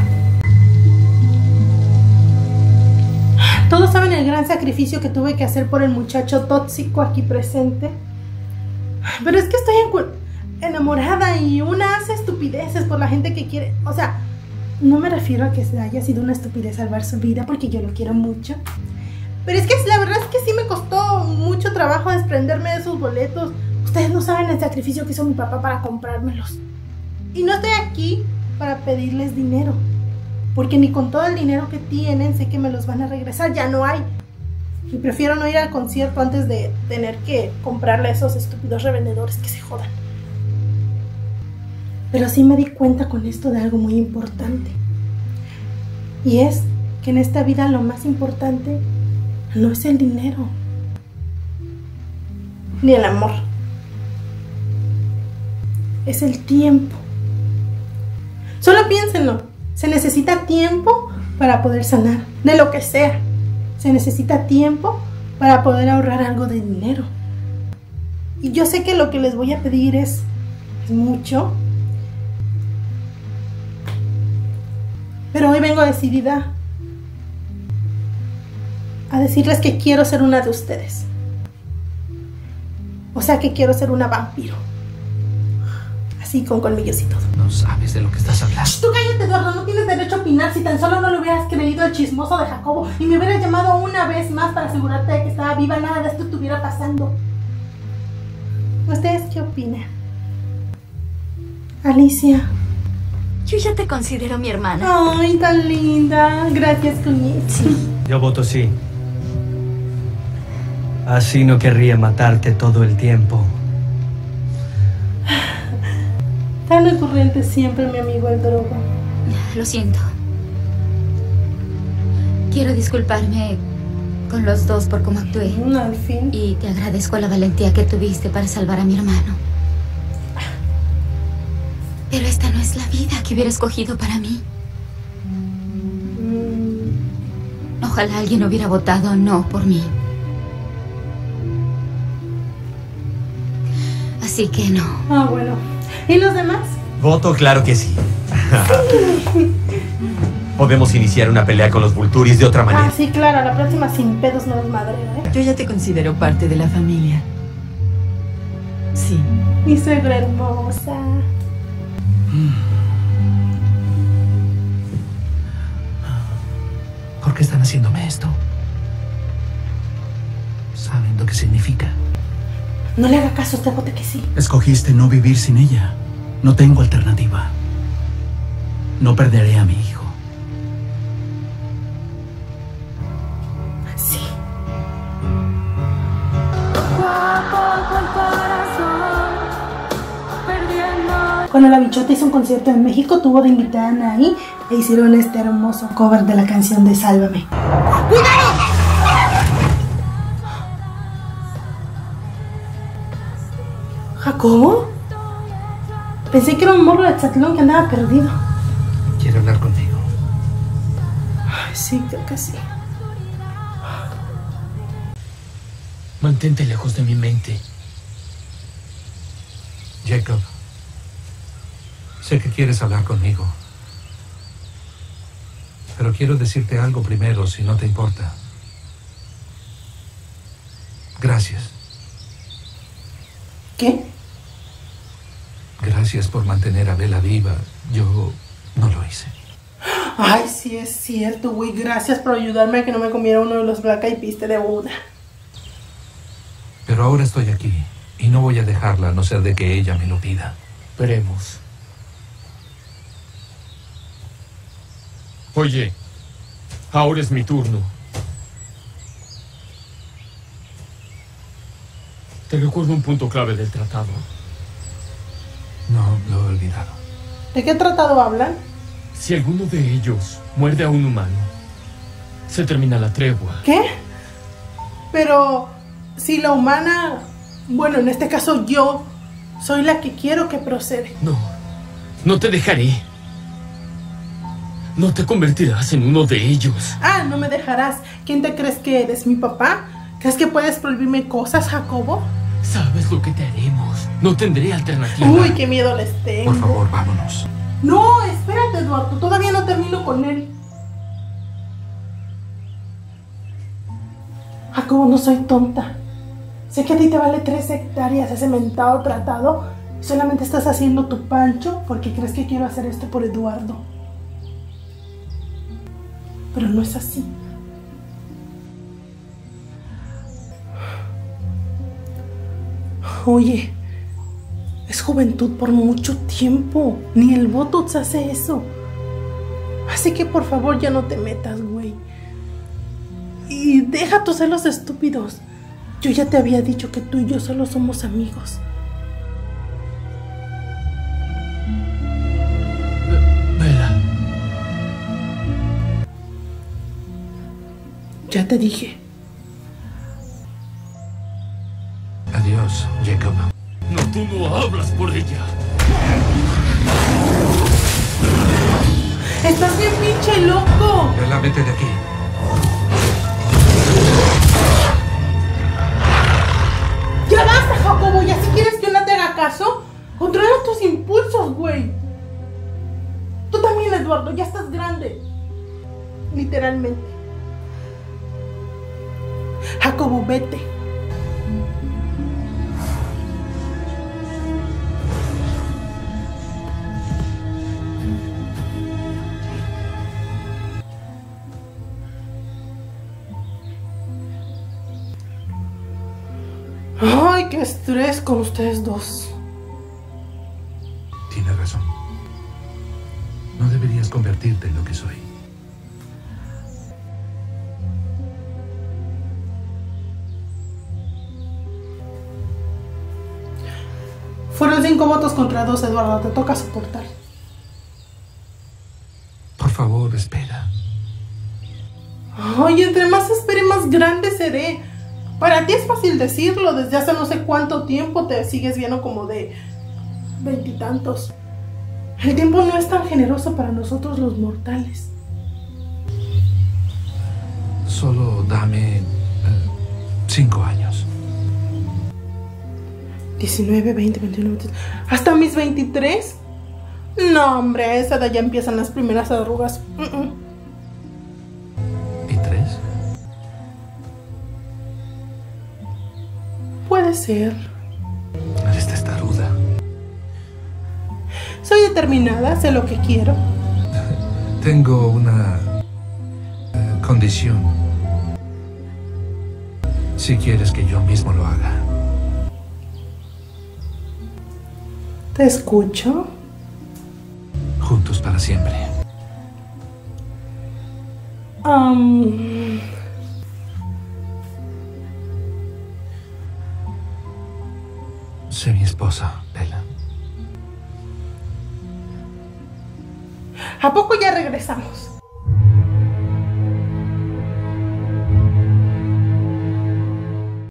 Todos saben el gran sacrificio que tuve que hacer por el muchacho tóxico aquí presente. Pero es que estoy enamorada y una hace estupideces por la gente que quiere. O sea, no me refiero a que haya sido una estupidez salvar su vida, porque yo lo quiero mucho. Pero es que la verdad es que sí me costó mucho trabajo desprenderme de esos boletos. Ustedes no saben el sacrificio que hizo mi papá para comprármelos. Y no estoy aquí para pedirles dinero, porque ni con todo el dinero que tienen sé que me los van a regresar. Ya no hay. Y prefiero no ir al concierto antes de tener que comprarle a esos estúpidos revendedores que se jodan. Pero sí me di cuenta con esto de algo muy importante. Y es que en esta vida lo más importante no es el dinero, ni el amor. Es el tiempo. Solo piénsenlo. Se necesita tiempo para poder sanar, de lo que sea. Se necesita tiempo para poder ahorrar algo de dinero. Y yo sé que lo que les voy a pedir es, es mucho. Pero hoy vengo decidida a decirles que quiero ser una de ustedes. O sea que quiero ser una vampiro. Así con colmillos y todo. No sabes de lo que estás hablando. Tú cállate, Eduardo, no tienes derecho a opinar. Si tan solo no le hubieras creído al chismoso de Jacobo y me hubieras llamado una vez más para asegurarte de que estaba viva, nada de esto estuviera pasando. ¿Ustedes qué opinan? Alicia. Yo ya te considero mi hermana. Ay, tan linda. Gracias, cuñita. Sí. Yo voto sí. Así no querría matarte todo el tiempo. Tan ocurrente siempre, mi amigo el drogo. Lo siento. Quiero disculparme con los dos por cómo actué. Mm, al fin. Y te agradezco la valentía que tuviste para salvar a mi hermano. Pero esta no es la vida que hubiera escogido para mí. Mm. Ojalá alguien hubiera votado no por mí. Así que no. Ah, bueno. ¿Y los demás? Voto claro que sí. Sí. Podemos iniciar una pelea con los Volturis de otra manera. Ah, sí, claro. La próxima sin pedos no los madreo, ¿eh? Yo ya te considero parte de la familia. Sí. Mi suegra hermosa. ¿Por qué están haciéndome esto? ¿Saben lo que significa? No le haga caso, te bote que sí. Escogiste no vivir sin ella. No tengo alternativa. No perderé a mi hijo. Sí. Cuando la Bichota hizo un concierto en México, tuvo de invitada a Anaí e hicieron este hermoso cover de la canción de Sálvame. ¡Cuidado! ¿Jacobo? Pensé que era un morro de Chatlón que andaba perdido. ¿Quiere hablar conmigo? Ay, sí, creo que sí. Mantente lejos de mi mente. Jacob, Sé que quieres hablar conmigo. Pero quiero decirte algo primero, si no te importa. Gracias. ¿Qué? Gracias por mantener a Bella viva. Yo no lo hice. Ay, sí es cierto, güey. Gracias por ayudarme a que no me comiera uno de los Black Eyed Peas de una. Pero ahora estoy aquí y no voy a dejarla a no ser de que ella me lo pida. Veremos. Oye, ahora es mi turno. Te recuerdo un punto clave del tratado. No, lo he olvidado. ¿De qué tratado hablan? Si alguno de ellos muerde a un humano, se termina la tregua. ¿Qué? Pero si la humana, bueno, en este caso yo, soy la que quiero que procede. No, no te dejaré. No te convertirás en uno de ellos. Ah, no me dejarás. ¿Quién te crees que eres? ¿Mi papá? ¿Crees que puedes prohibirme cosas, Jacobo? Sabes lo que te haremos. No tendré alternativa. Uy, qué miedo les tengo. Por favor, vámonos. No, espérate, Eduardo. Todavía no termino con él. Jacobo, no soy tonta. Sé que a ti te vale tres hectáreas ese mentado tratado. Solamente estás haciendo tu pancho porque crees que quiero hacer esto por Eduardo. Pero no es así. Oye, es juventud por mucho tiempo. Ni el Botox hace eso. Así que por favor ya no te metas, güey. Y deja tus celos estúpidos. Yo ya te había dicho que tú y yo solo somos amigos. Bella. Ya te dije. Adiós, Jacob. No, tú no hablas por ella. ¡Estás bien pinche loco! Bella, vete de aquí. ¡Ya basta, Jacobo! ¿Ya si quieres que no te haga caso? Controla tus impulsos, güey. Tú también, Eduardo, ya estás grande. Literalmente. Jacobo, vete. Ay, qué estrés con ustedes dos. Tienes razón. No deberías convertirte en lo que soy. Fueron cinco votos contra dos, Eduardo. Te toca soportar. Por favor, espera. Ay, entre más espere, más grande seré. Para ti es fácil decirlo. Desde hace no sé cuánto tiempo te sigues viendo como de veintitantos. El tiempo no es tan generoso para nosotros los mortales. Solo dame eh, cinco años. diecinueve, veinte, veintiuno, veintidós. ¿Hasta mis veintitrés? No, hombre, a esa edad ya empiezan las primeras arrugas. Mm -mm. ¿Y tres? Puede ser. Eres testaruda. Soy determinada, sé lo que quiero. Tengo una eh, condición. Si quieres que yo mismo lo haga. Te escucho. Juntos para siempre. Um... Sé mi esposa, Bella. ¿A poco ya regresamos?